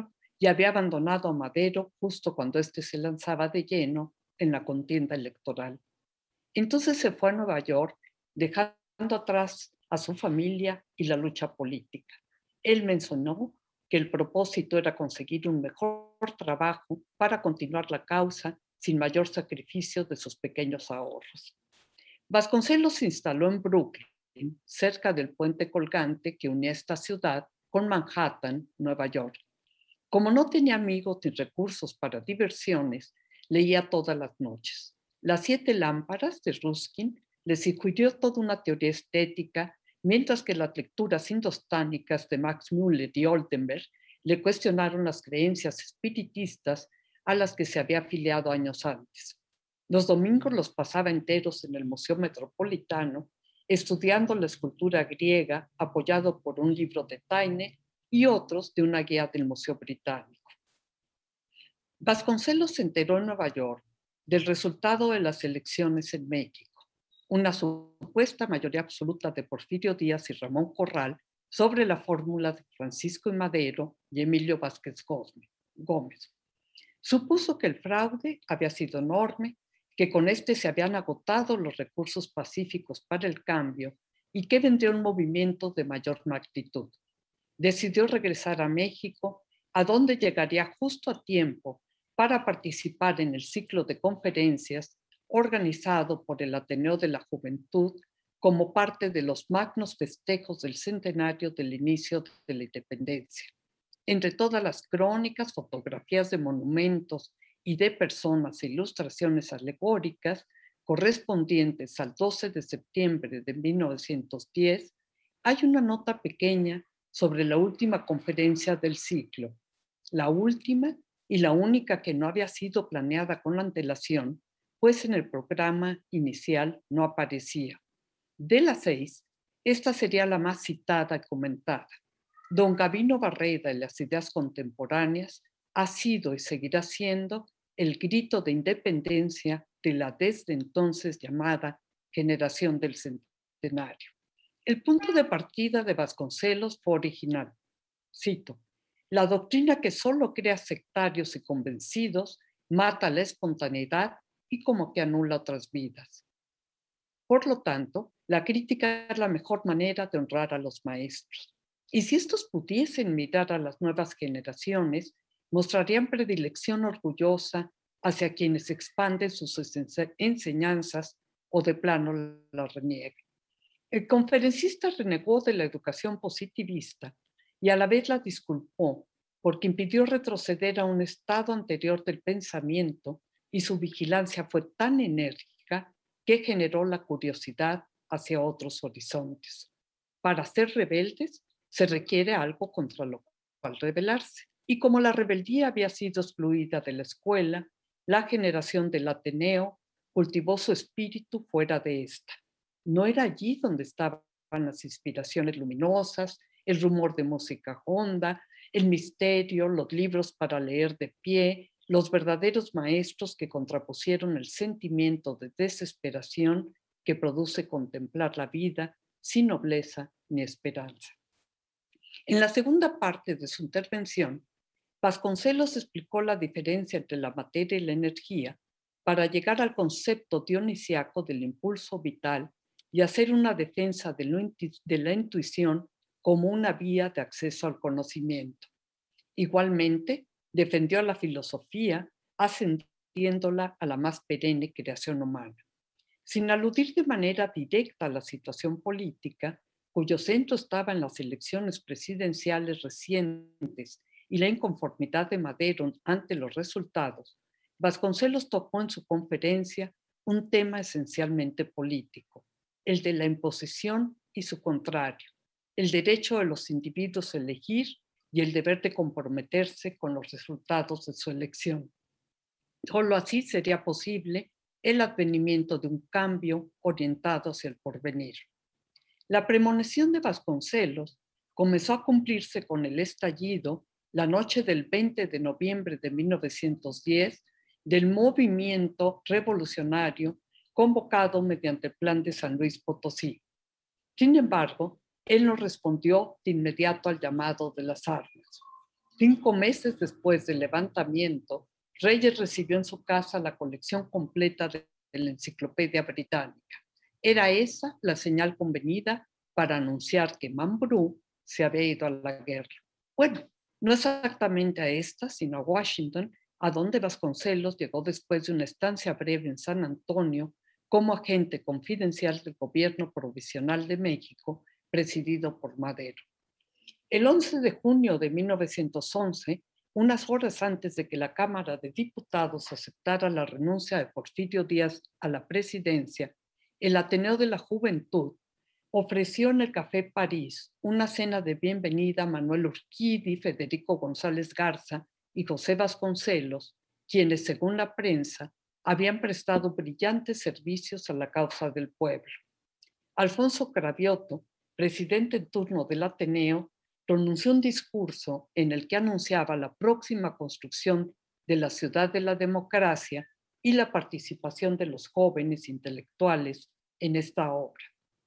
y había abandonado a Madero justo cuando éste se lanzaba de lleno en la contienda electoral. Entonces se fue a Nueva York, dejando atrás a su familia y la lucha política. Él mencionó que el propósito era conseguir un mejor trabajo para continuar la causa sin mayor sacrificio de sus pequeños ahorros. Vasconcelos se instaló en Brooklyn, cerca del puente colgante que unía esta ciudad con Manhattan, Nueva York. Como no tenía amigos ni recursos para diversiones, leía todas las noches. Las 7 lámparas de Ruskin le sugirió toda una teoría estética, mientras que las lecturas indostánicas de Max Müller y Oldenburg le cuestionaron las creencias espiritistas a las que se había afiliado años antes. Los domingos los pasaba enteros en el Museo Metropolitano, estudiando la escultura griega, apoyado por un libro de Taine y otros de una guía del Museo Británico. Vasconcelos se enteró en Nueva York del resultado de las elecciones en México, una supuesta mayoría absoluta de Porfirio Díaz y Ramón Corral sobre la fórmula de Francisco I. Madero y Emilio Vázquez Gómez. Supuso que el fraude había sido enorme, que con este se habían agotado los recursos pacíficos para el cambio y que vendría un movimiento de mayor magnitud. Decidió regresar a México, a donde llegaría justo a tiempo para participar en el ciclo de conferencias organizado por el Ateneo de la Juventud como parte de los magnos festejos del centenario del inicio de la independencia. Entre todas las crónicas, fotografías de monumentos y de personas e ilustraciones alegóricas correspondientes al 12 de septiembre de 1910, hay una nota pequeña sobre la última conferencia del ciclo, la última y la única que no había sido planeada con antelación, pues en el programa inicial no aparecía. De las 6, esta sería la más citada y comentada. Don Gavino Barreda y las ideas contemporáneas ha sido y seguirá siendo el grito de independencia de la desde entonces llamada generación del centenario. El punto de partida de Vasconcelos fue original. Cito: la doctrina que solo crea sectarios y convencidos mata la espontaneidad y como que anula otras vidas. Por lo tanto, la crítica es la mejor manera de honrar a los maestros. Y si estos pudiesen mirar a las nuevas generaciones, mostrarían predilección orgullosa hacia quienes expanden sus enseñanzas o de plano las reniegan. El conferencista renegó de la educación positivista y a la vez la disculpó porque impidió retroceder a un estado anterior del pensamiento y su vigilancia fue tan enérgica que generó la curiosidad hacia otros horizontes. Para ser rebeldes se requiere algo contra lo cual rebelarse. Y como la rebeldía había sido excluida de la escuela, la generación del Ateneo cultivó su espíritu fuera de esta. No era allí donde estaban las inspiraciones luminosas, el rumor de música honda, el misterio, los libros para leer de pie, los verdaderos maestros que contrapusieron el sentimiento de desesperación que produce contemplar la vida sin nobleza ni esperanza. En la segunda parte de su intervención, Vasconcelos explicó la diferencia entre la materia y la energía para llegar al concepto dionisiaco del impulso vital y hacer una defensa de la intuición como una vía de acceso al conocimiento. Igualmente, defendió a la filosofía ascendiéndola a la más perenne creación humana. Sin aludir de manera directa a la situación política, cuyo centro estaba en las elecciones presidenciales recientes y la inconformidad de Madero ante los resultados, Vasconcelos tocó en su conferencia un tema esencialmente político, el de la imposición y su contrario, el derecho de los individuos a elegir y el deber de comprometerse con los resultados de su elección. Solo así sería posible el advenimiento de un cambio orientado hacia el porvenir. La premonición de Vasconcelos comenzó a cumplirse con el estallido, la noche del 20 de noviembre de 1910, del movimiento revolucionario convocado mediante el Plan de San Luis Potosí. Sin embargo, él no respondió de inmediato al llamado de las armas. 5 meses después del levantamiento, Reyes recibió en su casa la colección completa de la Enciclopedia Británica. Era esa la señal convenida para anunciar que Mambrú se había ido a la guerra. Bueno, no exactamente a esta, sino a Washington, a donde Vasconcelos llegó después de una estancia breve en San Antonio como agente confidencial del gobierno provisional de México, presidido por Madero. El 11 de junio de 1911, unas horas antes de que la Cámara de Diputados aceptara la renuncia de Porfirio Díaz a la presidencia, el Ateneo de la Juventud ofreció en el Café París una cena de bienvenida a Manuel Urquidi, Federico González Garza y José Vasconcelos, quienes, según la prensa, habían prestado brillantes servicios a la causa del pueblo. Alfonso Cravioto, presidente en turno del Ateneo, pronunció un discurso en el que anunciaba la próxima construcción de la ciudad de la democracia y la participación de los jóvenes intelectuales en esta obra.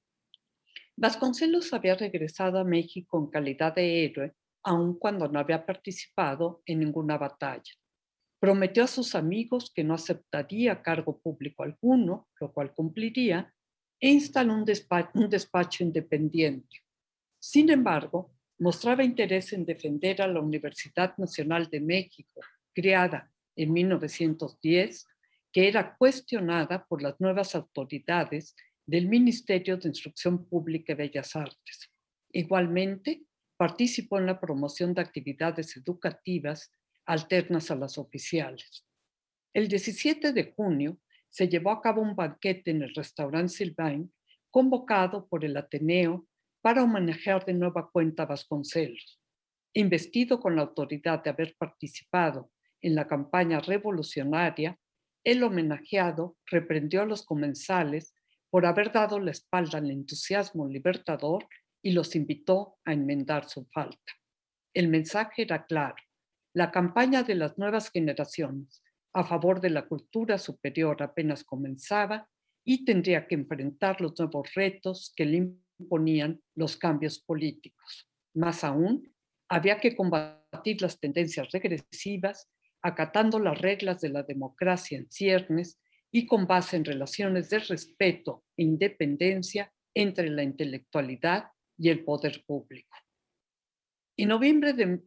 Vasconcelos había regresado a México en calidad de héroe, aun cuando no había participado en ninguna batalla. Prometió a sus amigos que no aceptaría cargo público alguno, lo cual cumpliría, e instaló un despacho independiente. Sin embargo, mostraba interés en defender a la Universidad Nacional de México, creada en 1910, que era cuestionada por las nuevas autoridades del Ministerio de Instrucción Pública y Bellas Artes. Igualmente, participó en la promoción de actividades educativas alternas a las oficiales. El 17 de junio se llevó a cabo un banquete en el restaurante Sylvain, convocado por el Ateneo para homenajear de nueva cuenta a Vasconcelos. Investido con la autoridad de haber participado en la campaña revolucionaria, el homenajeado reprendió a los comensales por haber dado la espalda al entusiasmo libertador y los invitó a enmendar su falta. El mensaje era claro: la campaña de las nuevas generaciones a favor de la cultura superior apenas comenzaba y tendría que enfrentar los nuevos retos que le imponían los cambios políticos. Más aún, había que combatir las tendencias regresivas, acatando las reglas de la democracia en ciernes y con base en relaciones de respeto e independencia entre la intelectualidad y el poder público. En noviembre de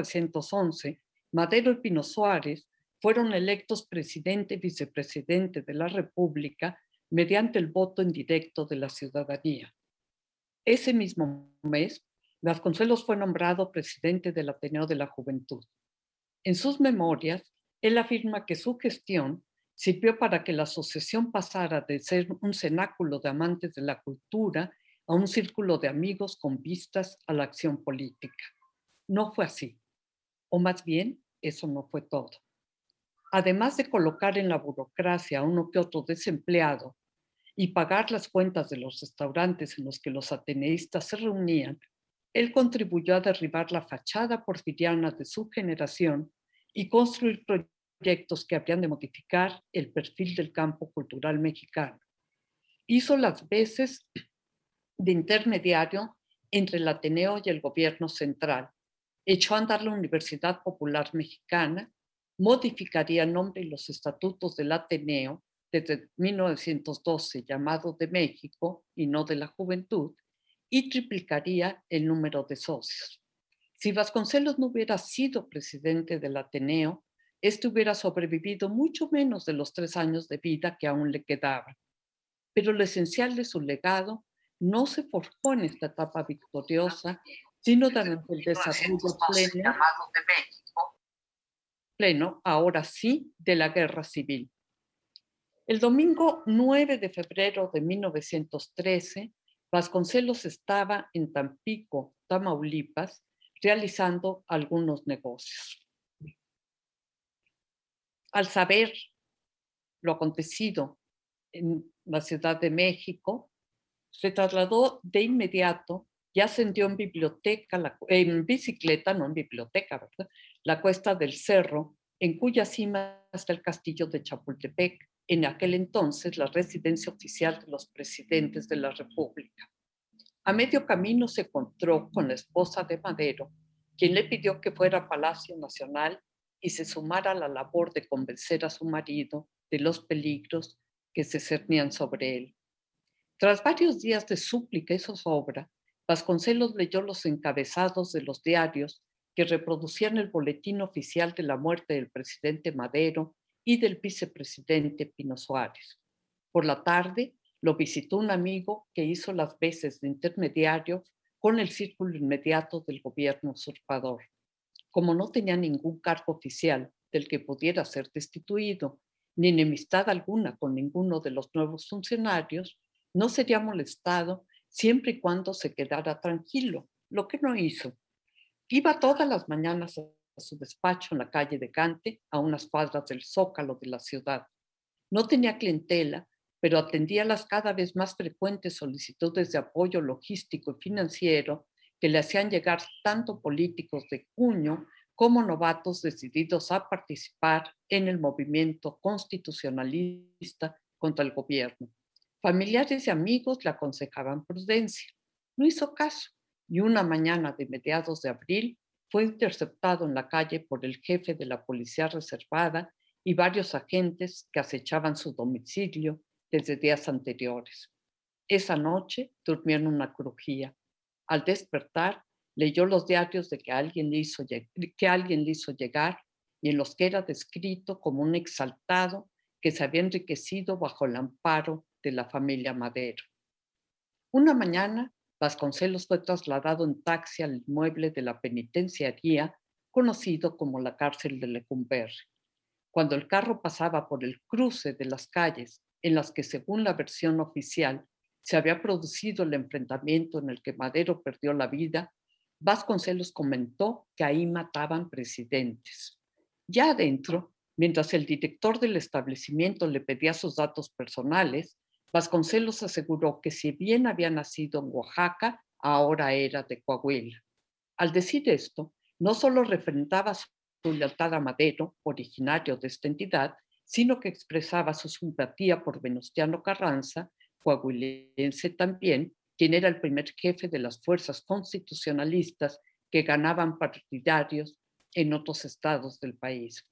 1911, Madero y Pino Suárez fueron electos presidente y vicepresidente de la República mediante el voto indirecto de la ciudadanía. Ese mismo mes, Vasconcelos fue nombrado presidente del Ateneo de la Juventud. En sus memorias, él afirma que su gestión sirvió para que la asociación pasara de ser un cenáculo de amantes de la cultura a un círculo de amigos con vistas a la acción política. No fue así, o más bien, eso no fue todo. Además de colocar en la burocracia a uno que otro desempleado y pagar las cuentas de los restaurantes en los que los ateneístas se reunían, él contribuyó a derribar la fachada porfiriana de su generación y construir proyectos que habrían de modificar el perfil del campo cultural mexicano. Hizo las veces de intermediario entre el Ateneo y el gobierno central. Echó a andar la Universidad Popular Mexicana, modificaría el nombre y los estatutos del Ateneo desde 1912, llamado de México y no de la Juventud, y triplicaría el número de socios. Si Vasconcelos no hubiera sido presidente del Ateneo, este hubiera sobrevivido mucho menos de los 3 años de vida que aún le quedaban. Pero lo esencial de su legado no se forjó en esta etapa victoriosa, sino durante el desarrollo pleno, ahora sí, de la guerra civil. El domingo 9 de febrero de 1913, Vasconcelos estaba en Tampico, Tamaulipas, realizando algunos negocios. Al saber lo acontecido en la Ciudad de México, se trasladó de inmediato y ascendió en bicicleta, no en biblioteca, ¿verdad?, la cuesta del Cerro, en cuya cima está el castillo de Chapultepec, en aquel entonces la residencia oficial de los presidentes de la República. A medio camino se encontró con la esposa de Madero, quien le pidió que fuera a Palacio Nacional y se sumara a la labor de convencer a su marido de los peligros que se cernían sobre él. Tras varios días de súplica y zozobra, Vasconcelos leyó los encabezados de los diarios que reproducían el boletín oficial de la muerte del presidente Madero y del vicepresidente Pino Suárez. Por la tarde, lo visitó un amigo que hizo las veces de intermediario con el círculo inmediato del gobierno usurpador. Como no tenía ningún cargo oficial del que pudiera ser destituido, ni enemistad alguna con ninguno de los nuevos funcionarios, no sería molestado siempre y cuando se quedara tranquilo, lo que no hizo. Iba todas las mañanas a su despacho en la calle de Gante, a unas cuadras del Zócalo de la ciudad. No tenía clientela, pero atendía las cada vez más frecuentes solicitudes de apoyo logístico y financiero que le hacían llegar tanto políticos de cuño como novatos decididos a participar en el movimiento constitucionalista contra el gobierno. Familiares y amigos le aconsejaban prudencia. No hizo caso y una mañana de mediados de abril fue interceptado en la calle por el jefe de la policía reservada y varios agentes que acechaban su domicilio desde días anteriores. Esa noche durmió en una crujía. Al despertar, leyó los diarios de que alguien le hizo llegar y en los que era descrito como un exaltado que se había enriquecido bajo el amparo de la familia Madero. Una mañana, Vasconcelos fue trasladado en taxi al inmueble de la penitenciaría conocido como la cárcel de Lecumberri. Cuando el carro pasaba por el cruce de las calles en las que, según la versión oficial, se había producido el enfrentamiento en el que Madero perdió la vida, Vasconcelos comentó que ahí mataban presidentes. Ya adentro, mientras el director del establecimiento le pedía sus datos personales, Vasconcelos aseguró que si bien había nacido en Oaxaca, ahora era de Coahuila. Al decir esto, no solo refrendaba su lealtad a Madero, originario de esta entidad, sino que expresaba su simpatía por Venustiano Carranza, coahuilense también, quien era el primer jefe de las fuerzas constitucionalistas que ganaban partidarios en otros estados del país.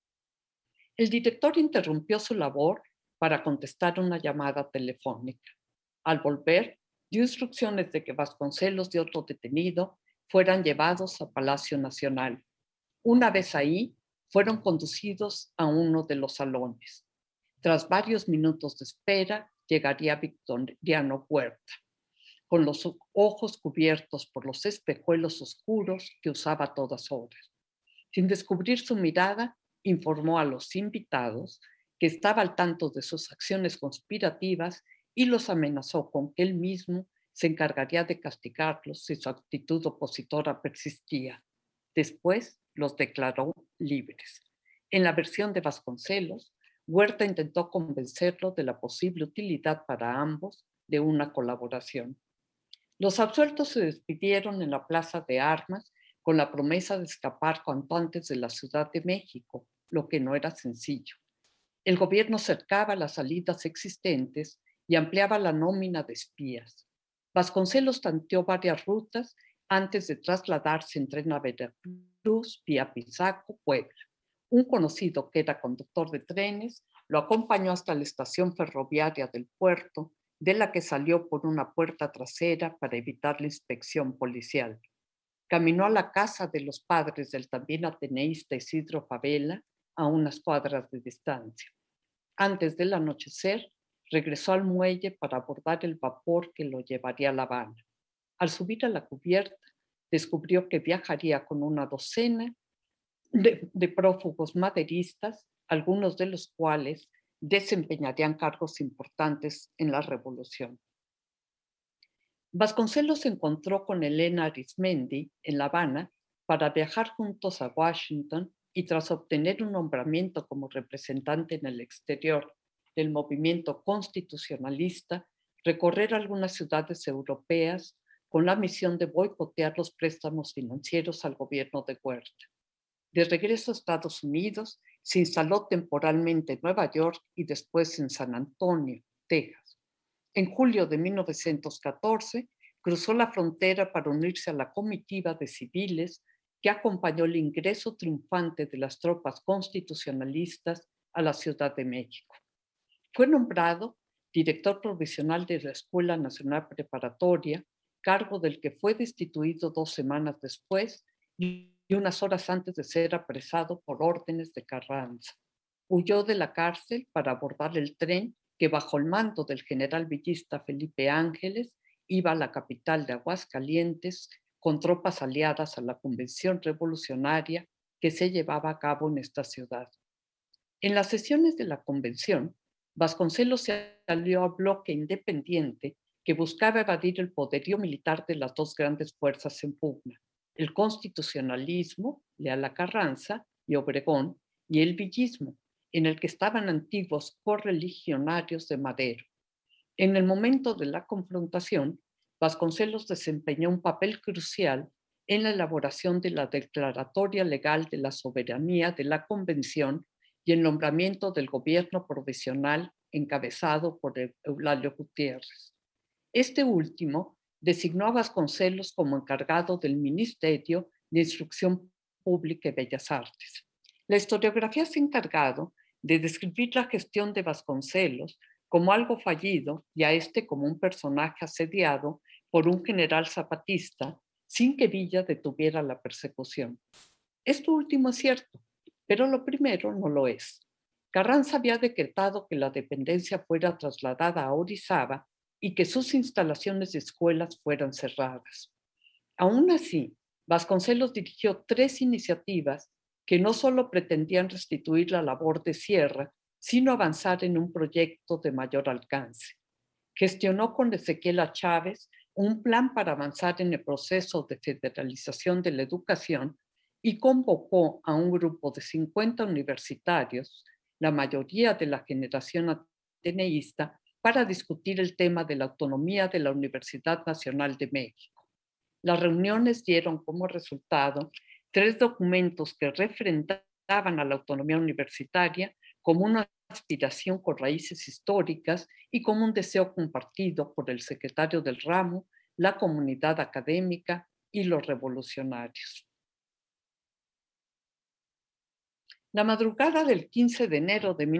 El director interrumpió su labor para contestar una llamada telefónica. Al volver, dio instrucciones de que Vasconcelos y otro detenido fueran llevados a Palacio Nacional. Una vez ahí, fueron conducidos a uno de los salones. Tras varios minutos de espera, llegaría Victoriano Huerta, con los ojos cubiertos por los espejuelos oscuros que usaba a todas horas. Sin descubrir su mirada, informó a los invitados que estaba al tanto de sus acciones conspirativas y los amenazó con que él mismo se encargaría de castigarlos si su actitud opositora persistía. Después los declaró libres. En la versión de Vasconcelos, Huerta intentó convencerlo de la posible utilidad para ambos de una colaboración. Los absueltos se despidieron en la Plaza de Armas con la promesa de escapar cuanto antes de la Ciudad de México, lo que no era sencillo. El gobierno cercaba las salidas existentes y ampliaba la nómina de espías. Vasconcelos tanteó varias rutas antes de trasladarse en tren a Veracruz vía Pisaco, Puebla. Un conocido que era conductor de trenes lo acompañó hasta la estación ferroviaria del puerto, de la que salió por una puerta trasera para evitar la inspección policial. Caminó a la casa de los padres del también ateneísta Isidro Fabela, a unas cuadras de distancia. Antes del anochecer, regresó al muelle para abordar el vapor que lo llevaría a La Habana. Al subir a la cubierta, descubrió que viajaría con una docena de prófugos maderistas, algunos de los cuales desempeñarían cargos importantes en la revolución. Vasconcelos se encontró con Elena Arizmendi en La Habana para viajar juntos a Washington y tras obtener un nombramiento como representante en el exterior del movimiento constitucionalista, recorrer algunas ciudades europeas con la misión de boicotear los préstamos financieros al gobierno de Huerta. De regreso a Estados Unidos, se instaló temporalmente en Nueva York y después en San Antonio, Texas. En julio de 1914, cruzó la frontera para unirse a la comitiva de civiles que acompañó el ingreso triunfante de las tropas constitucionalistas a la Ciudad de México. Fue nombrado director provisional de la Escuela Nacional Preparatoria, cargo del que fue destituido 2 semanas después y unas horas antes de ser apresado por órdenes de Carranza. Huyó de la cárcel para abordar el tren que bajo el mando del general villista Felipe Ángeles iba a la capital de Aguascalientes con tropas aliadas a la Convención Revolucionaria que se llevaba a cabo en esta ciudad. En las sesiones de la Convención, Vasconcelos se alió al bloque independiente que buscaba evadir el poderío militar de las dos grandes fuerzas en pugna, el constitucionalismo, leal a Carranza y Obregón, y el villismo, en el que estaban antiguos correligionarios de Madero. En el momento de la confrontación, Vasconcelos desempeñó un papel crucial en la elaboración de la declaratoria legal de la soberanía de la Convención y el nombramiento del gobierno provisional encabezado por Eulalio Gutiérrez. Este último designó a Vasconcelos como encargado del Ministerio de Instrucción Pública y Bellas Artes. La historiografía se ha encargado de describir la gestión de Vasconcelos como algo fallido y a este como un personaje asediado por un general zapatista sin que Villa detuviera la persecución. Esto último es cierto, pero lo primero no lo es. Carranza había decretado que la dependencia fuera trasladada a Orizaba y que sus instalaciones de escuelas fueran cerradas. Aún así, Vasconcelos dirigió 3 iniciativas que no solo pretendían restituir la labor de Sierra, sino avanzar en un proyecto de mayor alcance. Gestionó con Ezequiel A. Chávez un plan para avanzar en el proceso de federalización de la educación y convocó a un grupo de 50 universitarios, la mayoría de la generación ateneísta, para discutir el tema de la autonomía de la Universidad Nacional de México. Las reuniones dieron como resultado 3 documentos que refrendaban a la autonomía universitaria como una aspiración con raíces históricas y como un deseo compartido por el secretario del ramo, la comunidad académica y los revolucionarios. La madrugada del 15 de enero de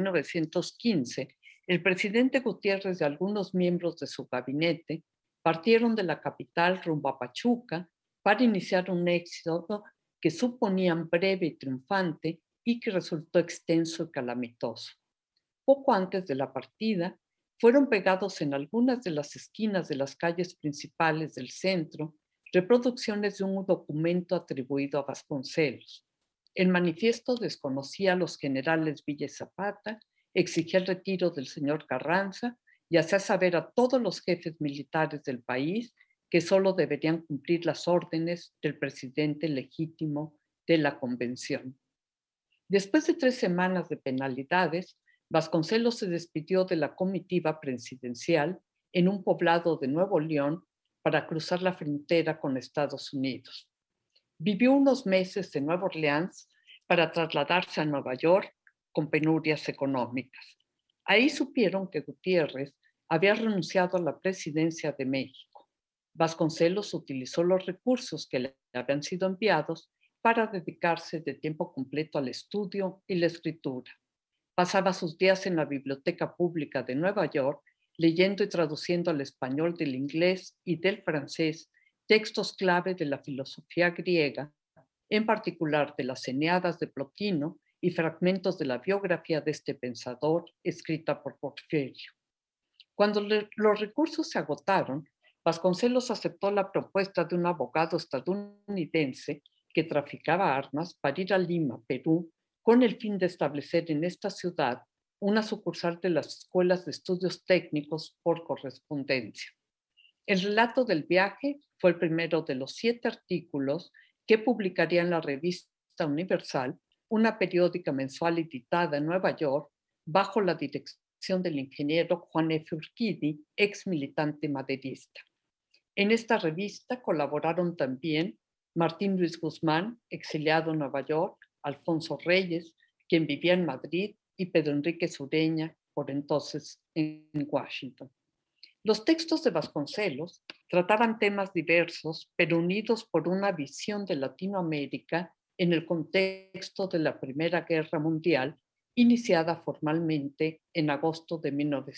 1915, el presidente Gutiérrez y algunos miembros de su gabinete partieron de la capital rumbo a Pachuca para iniciar un éxodo que suponían breve y triunfante y que resultó extenso y calamitoso. Poco antes de la partida, fueron pegados en algunas de las esquinas de las calles principales del centro reproducciones de un documento atribuido a Vasconcelos. El manifiesto desconocía a los generales Villa y Zapata, exigía el retiro del señor Carranza y hacía saber a todos los jefes militares del país que solo deberían cumplir las órdenes del presidente legítimo de la Convención. Después de 3 semanas de penalidades, Vasconcelos se despidió de la comitiva presidencial en un poblado de Nuevo León para cruzar la frontera con Estados Unidos. Vivió unos meses en Nueva Orleans para trasladarse a Nueva York con penurias económicas. Ahí supieron que Gutiérrez había renunciado a la presidencia de México. Vasconcelos utilizó los recursos que le habían sido enviados para dedicarse de tiempo completo al estudio y la escritura. Pasaba sus días en la Biblioteca Pública de Nueva York, leyendo y traduciendo al español del inglés y del francés textos clave de la filosofía griega, en particular de las Eneadas de Plotino y fragmentos de la biografía de este pensador escrita por Porfirio. Cuando los recursos se agotaron, Vasconcelos aceptó la propuesta de un abogado estadounidense que traficaba armas para ir a Lima, Perú, con el fin de establecer en esta ciudad una sucursal de las escuelas de estudios técnicos por correspondencia. El relato del viaje fue el primero de los 7 artículos que publicaría en la revista Universal, una periódica mensual editada en Nueva York, bajo la dirección del ingeniero Juan F. Urquidi, ex militante maderista. En esta revista colaboraron también Martín Luis Guzmán, exiliado en Nueva York, Alfonso Reyes, quien vivía en Madrid, y Pedro Enrique Sureña, por entonces en Washington. Los textos de Vasconcelos trataban temas diversos, pero unidos por una visión de Latinoamérica en el contexto de la Primera Guerra Mundial, iniciada formalmente en agosto de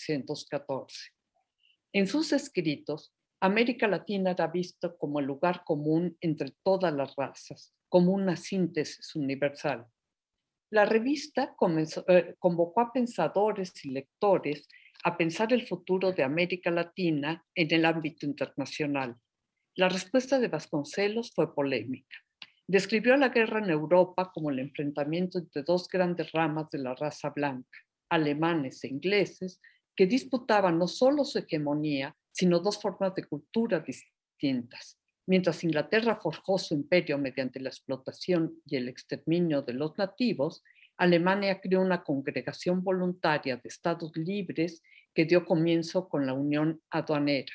1914. En sus escritos, América Latina era visto como el lugar común entre todas las razas, como una síntesis universal. La revista convocó a pensadores y lectores a pensar el futuro de América Latina en el ámbito internacional. La respuesta de Vasconcelos fue polémica. Describió la guerra en Europa como el enfrentamiento entre dos grandes ramas de la raza blanca, alemanes e ingleses, que disputaban no solo su hegemonía, sino dos formas de cultura distintas. Mientras Inglaterra forjó su imperio mediante la explotación y el exterminio de los nativos, Alemania creó una congregación voluntaria de estados libres que dio comienzo con la Unión Aduanera.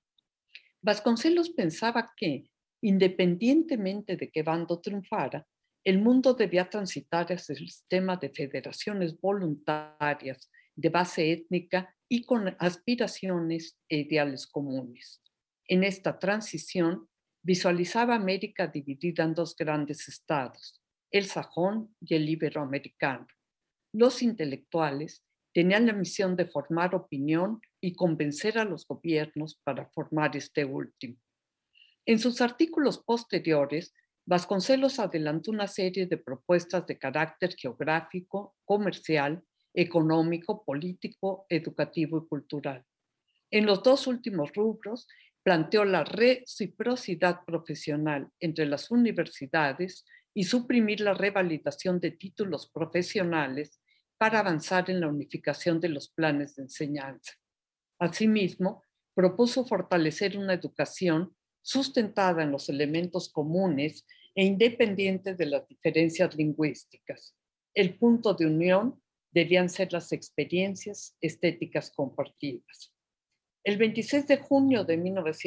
Vasconcelos pensaba que, independientemente de qué bando triunfara, el mundo debía transitar hacia el sistema de federaciones voluntarias de base étnica y con aspiraciones e ideales comunes. En esta transición, visualizaba América dividida en dos grandes estados, el sajón y el iberoamericano. Los intelectuales tenían la misión de formar opinión y convencer a los gobiernos para formar este último. En sus artículos posteriores, Vasconcelos adelantó una serie de propuestas de carácter geográfico, comercial, económico, político, educativo y cultural. En los dos últimos rubros, planteó la reciprocidad profesional entre las universidades y suprimir la revalidación de títulos profesionales para avanzar en la unificación de los planes de enseñanza. Asimismo, propuso fortalecer una educación sustentada en los elementos comunes e independiente de las diferencias lingüísticas. El punto de unión debían ser las experiencias estéticas compartidas. El 26 de junio de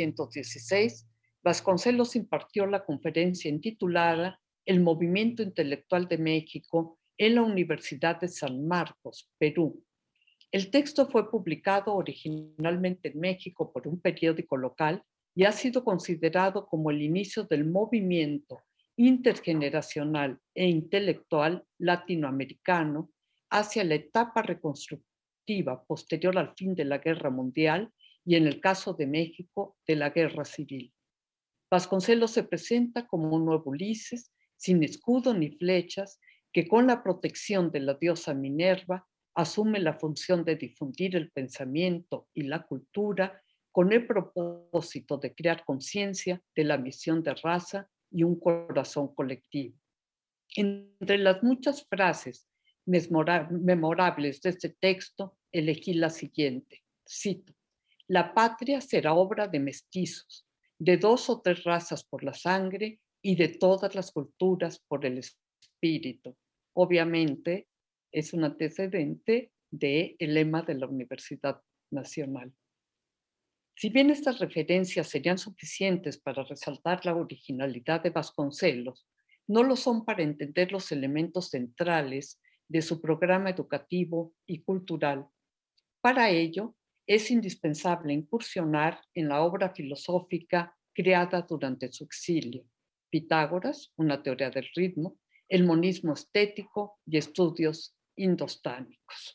1916, Vasconcelos impartió la conferencia intitulada El Movimiento Intelectual de México en la Universidad de San Marcos, Perú. El texto fue publicado originalmente en México por un periódico local y ha sido considerado como el inicio del movimiento intergeneracional e intelectual latinoamericano hacia la etapa reconstructiva posterior al fin de la Guerra Mundial y, en el caso de México, de la Guerra Civil. Vasconcelos se presenta como un nuevo Ulises, sin escudo ni flechas, que con la protección de la diosa Minerva asume la función de difundir el pensamiento y la cultura con el propósito de crear conciencia de la misión de raza y un corazón colectivo. Entre las muchas frases memorables de este texto, elegí la siguiente, cito: la patria será obra de mestizos, de dos o tres razas por la sangre y de todas las culturas por el espíritu. Obviamente, es un antecedente del lema de la Universidad Nacional. Si bien estas referencias serían suficientes para resaltar la originalidad de Vasconcelos, no lo son para entender los elementos centrales de su programa educativo y cultural. Para ello, es indispensable incursionar en la obra filosófica creada durante su exilio: Pitágoras, una teoría del ritmo, el monismo estético y estudios indostánicos.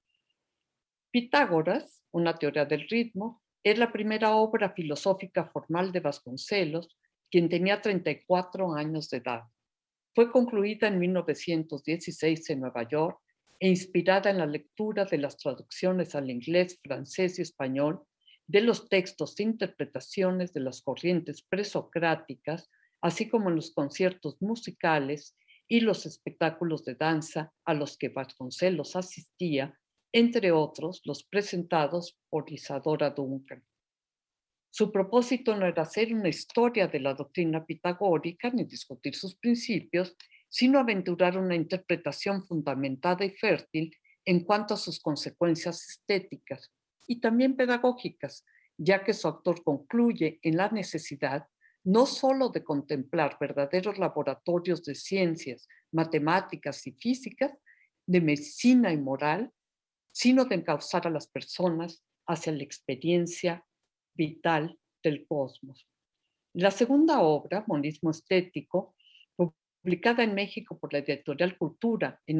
Pitágoras, una teoría del ritmo, es la primera obra filosófica formal de Vasconcelos, quien tenía 34 años de edad. Fue concluida en 1916 en Nueva York e inspirada en la lectura de las traducciones al inglés, francés y español de los textos e interpretaciones de las corrientes presocráticas, así como en los conciertos musicales y los espectáculos de danza a los que Vasconcelos asistía, entre otros los presentados por Isadora Duncan. Su propósito no era hacer una historia de la doctrina pitagórica ni discutir sus principios, sino aventurar una interpretación fundamentada y fértil en cuanto a sus consecuencias estéticas y también pedagógicas, ya que su autor concluye en la necesidad no solo de contemplar verdaderos laboratorios de ciencias, matemáticas y físicas, de medicina y moral, sino de encauzar a las personas hacia la experiencia vital del cosmos. La segunda obra, Monismo Estético, publicada en México por la editorial Cultura en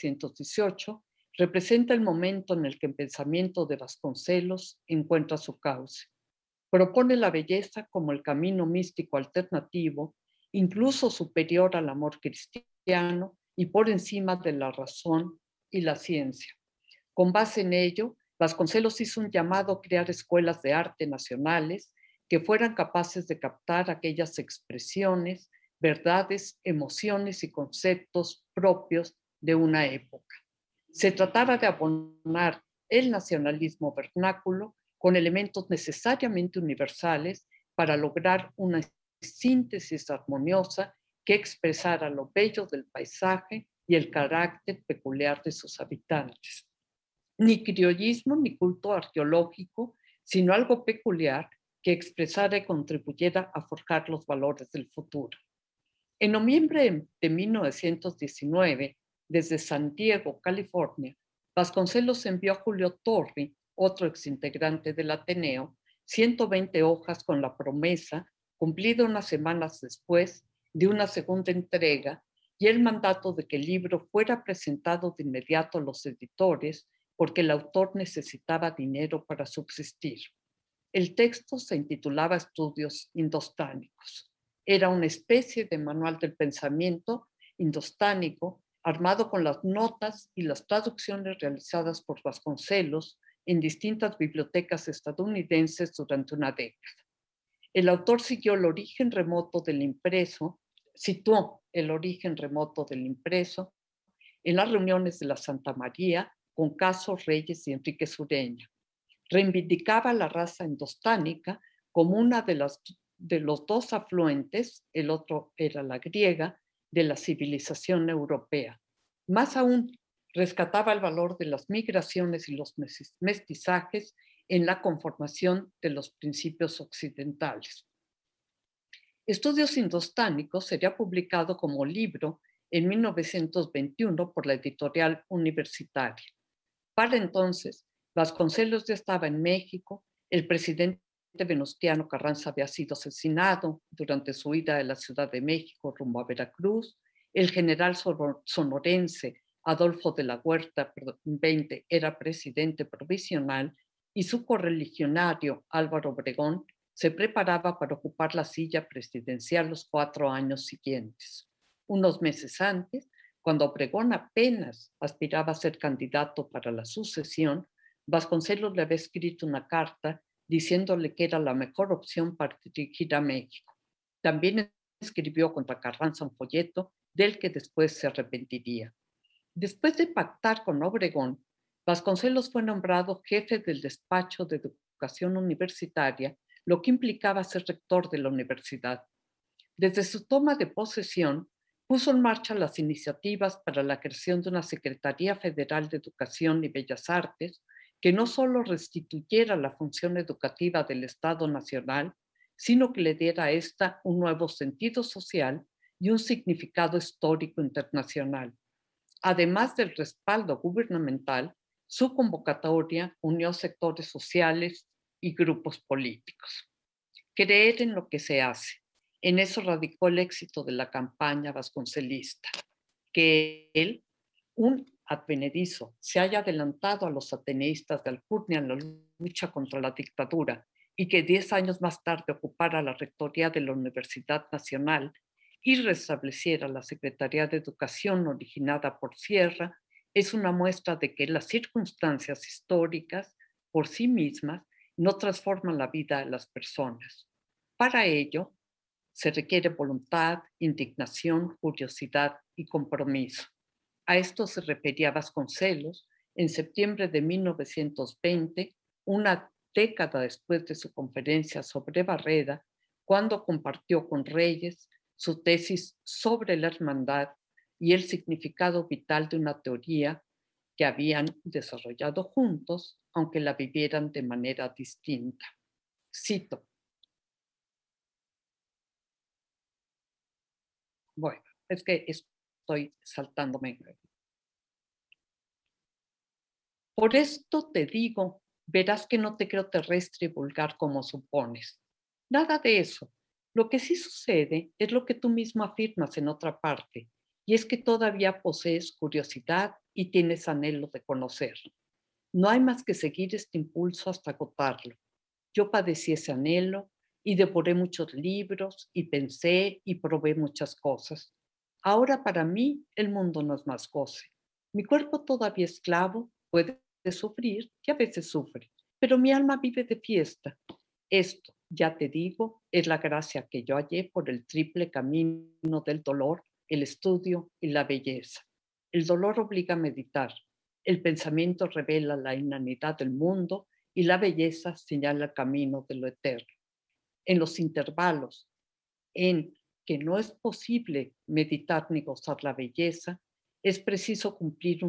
1918, representa el momento en el que el pensamiento de Vasconcelos encuentra su cauce. Propone la belleza como el camino místico alternativo, incluso superior al amor cristiano y por encima de la razón y la ciencia. Con base en ello, Vasconcelos hizo un llamado a crear escuelas de arte nacionales que fueran capaces de captar aquellas expresiones, verdades, emociones y conceptos propios de una época. Se trataba de abonar el nacionalismo vernáculo con elementos necesariamente universales para lograr una síntesis armoniosa que expresara lo bello del paisaje y el carácter peculiar de sus habitantes. Ni criollismo ni culto arqueológico, sino algo peculiar que expresara y contribuyera a forjar los valores del futuro. En noviembre de 1919, desde San Diego, California, Vasconcelos envió a Julio Torri, otro exintegrante del Ateneo, 120 hojas con la promesa, cumplida unas semanas después, de una segunda entrega y el mandato de que el libro fuera presentado de inmediato a los editores porque el autor necesitaba dinero para subsistir. El texto se intitulaba Estudios Indostánicos. Era una especie de manual del pensamiento indostánico armado con las notas y las traducciones realizadas por Vasconcelos en distintas bibliotecas estadounidenses durante una década. El autor siguió el origen remoto del impreso, situó el origen remoto del impreso en las reuniones de la Santa María con Caso Reyes y Enrique Sureña. Reivindicaba la raza indostánica como una de los dos afluentes, el otro era la griega, de la civilización europea. Más aún, rescataba el valor de las migraciones y los mestizajes en la conformación de los principios occidentales. Estudios Indostánicos sería publicado como libro en 1921 por la editorial Universitaria. Para entonces, Vasconcelos ya estaba en México, el presidente Venustiano Carranza había sido asesinado durante su huida de la Ciudad de México rumbo a Veracruz, el general sonorense Adolfo de la Huerta, 20, era presidente provisional y su correligionario Álvaro Obregón se preparaba para ocupar la silla presidencial los 4 años siguientes. Unos meses antes, cuando Obregón apenas aspiraba a ser candidato para la sucesión, Vasconcelos le había escrito una carta diciéndole que era la mejor opción para dirigir a México. También escribió contra Carranza un folleto del que después se arrepentiría. Después de pactar con Obregón, Vasconcelos fue nombrado jefe del despacho de educación universitaria, lo que implicaba ser rector de la universidad. Desde su toma de posesión, puso en marcha las iniciativas para la creación de una Secretaría Federal de Educación y Bellas Artes que no solo restituyera la función educativa del Estado Nacional, sino que le diera a esta un nuevo sentido social y un significado histórico internacional. Además del respaldo gubernamental, su convocatoria unió sectores sociales y grupos políticos. Creer en lo que se hace. En eso radicó el éxito de la campaña vasconcelista, que él, un advenedizo, se haya adelantado a los ateneístas de Alcurnia en la lucha contra la dictadura y que 10 años más tarde ocupara la rectoría de la Universidad Nacional y restableciera la Secretaría de Educación originada por Sierra, es una muestra de que las circunstancias históricas por sí mismas no transforman la vida de las personas. Para ello, se requiere voluntad, indignación, curiosidad y compromiso. A esto se refería Vasconcelos en septiembre de 1920, una década después de su conferencia sobre Barreda, cuando compartió con Reyes su tesis sobre la hermandad y el significado vital de una teoría que habían desarrollado juntos, aunque la vivieran de manera distinta. Cito. Bueno, es que estoy saltándome. Por esto te digo Verás que no te creo terrestre y vulgar como supones. Nada de eso. Lo que sí sucede es lo que tú mismo afirmas en otra parte, y es que todavía posees curiosidad y tienes anhelo de conocer. No hay más que seguir este impulso hasta agotarlo. Yo padecí ese anhelo y devoré muchos libros y pensé y probé muchas cosas. Ahora para mí el mundo no es más goce. Mi cuerpo todavía esclavo puede sufrir y a veces sufre, pero mi alma vive de fiesta. Esto, ya te digo, es la gracia que yo hallé por el triple camino del dolor, el estudio y la belleza. El dolor obliga a meditar, el pensamiento revela la inanidad del mundo y la belleza señala el camino de lo eterno. En los intervalos en que no es posible meditar ni gozar la belleza, es preciso cumplir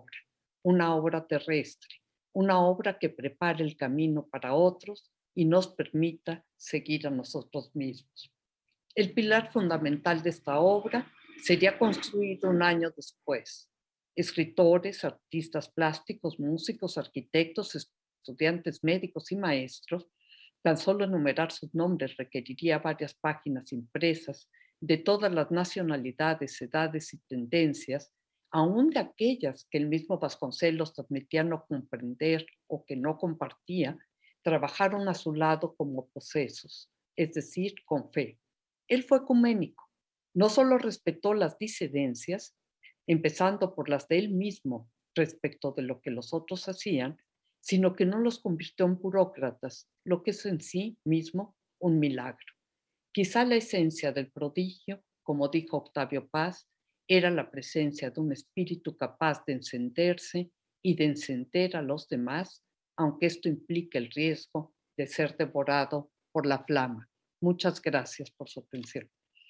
una obra terrestre, una obra que prepare el camino para otros y nos permita seguir a nosotros mismos. El pilar fundamental de esta obra sería construido un año después. Escritores, artistas plásticos, músicos, arquitectos, estudiantes médicos y maestros, tan solo enumerar sus nombres requeriría varias páginas impresas de todas las nacionalidades, edades y tendencias, aún de aquellas que el mismo Vasconcelos admitía no comprender o que no compartía, trabajaron a su lado como posesos, es decir, con fe. Él fue ecuménico. No solo respetó las disidencias, empezando por las de él mismo respecto de lo que los otros hacían, sino que no los convirtió en burócratas, lo que es en sí mismo un milagro. Quizá la esencia del prodigio, como dijo Octavio Paz, era la presencia de un espíritu capaz de encenderse y de encender a los demás, aunque esto implique el riesgo de ser devorado por la flama. Muchas gracias por su atención.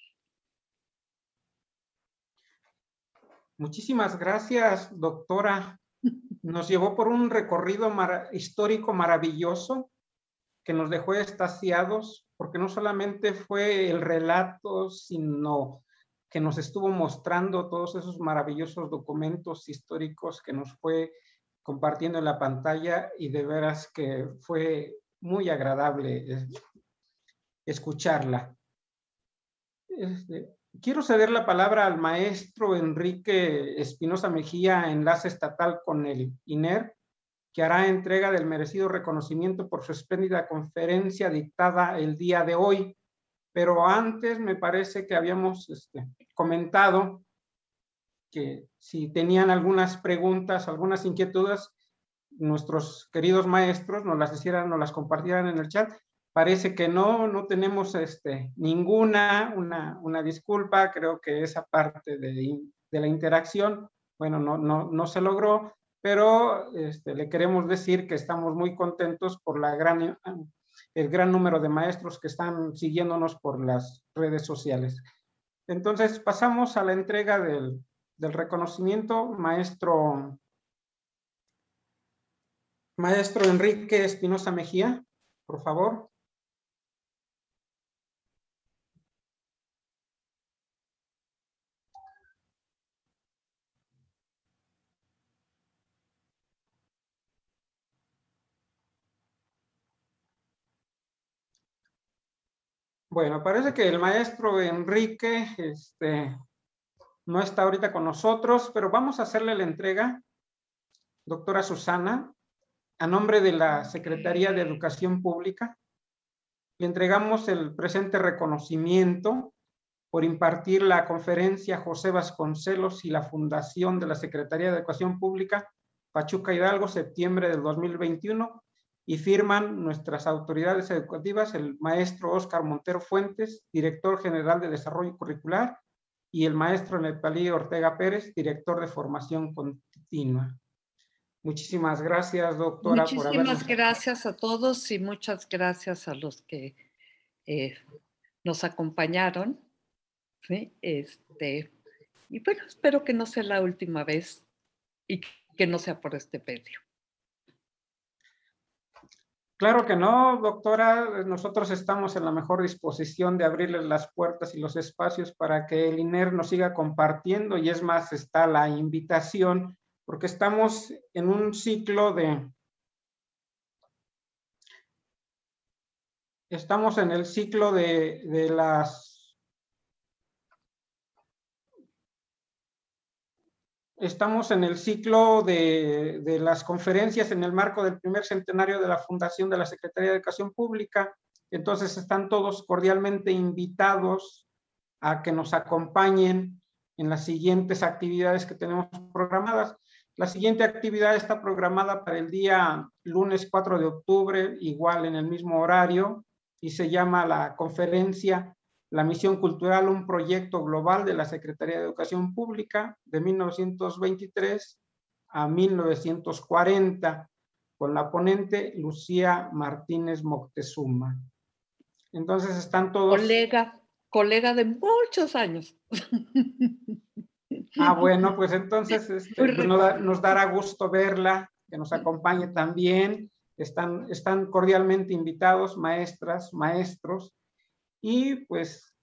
Muchísimas gracias, doctora. Nos llevó por un recorrido histórico maravilloso que nos dejó extasiados, porque no solamente fue el relato, sino que nos estuvo mostrando todos esos maravillosos documentos históricos que nos fue compartiendo en la pantalla, y de veras que fue muy agradable escucharla. Quiero ceder la palabra al maestro Enrique Espinosa Mejía, enlace estatal con el INER, que hará entrega del merecido reconocimiento por su espléndida conferencia dictada el día de hoy. Pero antes me parece que habíamos comentado que si tenían algunas preguntas, algunas inquietudes, nuestros queridos maestros nos las hicieran, nos las compartieran en el chat. Parece que no tenemos ninguna, una disculpa. Creo que esa parte de la interacción, bueno, no se logró, pero le queremos decir que estamos muy contentos por el gran número de maestros que están siguiéndonos por las redes sociales. Entonces, pasamos a la entrega del reconocimiento. Maestro Enrique Espinosa Mejía, por favor. Bueno, parece que el maestro Enrique no está ahorita con nosotros, pero vamos a hacerle la entrega, doctora Susana, a nombre de la Secretaría de Educación Pública. Le entregamos el presente reconocimiento por impartir la conferencia José Vasconcelos y la Fundación de la Secretaría de Educación Pública, Pachuca Hidalgo, septiembre del 2021, y firman nuestras autoridades educativas, el maestro Óscar Montero Fuentes, director general de Desarrollo Curricular, y el maestro Nepalí Ortega Pérez, director de Formación Continua. Muchísimas gracias, doctora. Muchísimas gracias a todos y muchas gracias a los que nos acompañaron. ¿Sí? Y bueno, espero que no sea la última vez y que no sea por este medio. Claro que no, doctora. Nosotros estamos en la mejor disposición de abrirles las puertas y los espacios para que el INER nos siga compartiendo, y es más, está la invitación, porque estamos en un ciclo estamos en el ciclo de las... Estamos en el ciclo de las conferencias en el marco del primer centenario de la fundación de la Secretaría de Educación Pública. Entonces están todos cordialmente invitados a que nos acompañen en las siguientes actividades que tenemos programadas. La siguiente actividad está programada para el día lunes 4 de octubre, igual en el mismo horario, y se llama la conferencia La Misión Cultural, un proyecto global de la Secretaría de Educación Pública de 1923 a 1940, con la ponente Lucía Martínez Moctezuma. Entonces están todos... Colega de muchos años. Ah, bueno, pues entonces nos dará gusto verla, que nos acompañe también. Están cordialmente invitados, maestras, maestros, y pues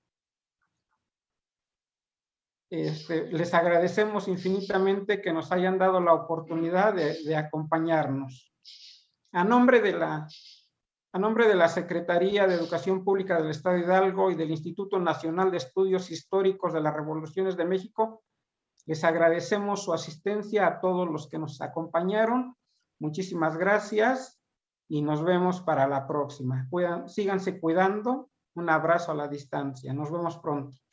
les agradecemos infinitamente que nos hayan dado la oportunidad de acompañarnos. A nombre de la Secretaría de Educación Pública del Estado de Hidalgo y del Instituto Nacional de Estudios Históricos de las Revoluciones de México, les agradecemos su asistencia a todos los que nos acompañaron. Muchísimas gracias y nos vemos para la próxima. Síganse cuidando. Un abrazo a la distancia. Nos vemos pronto.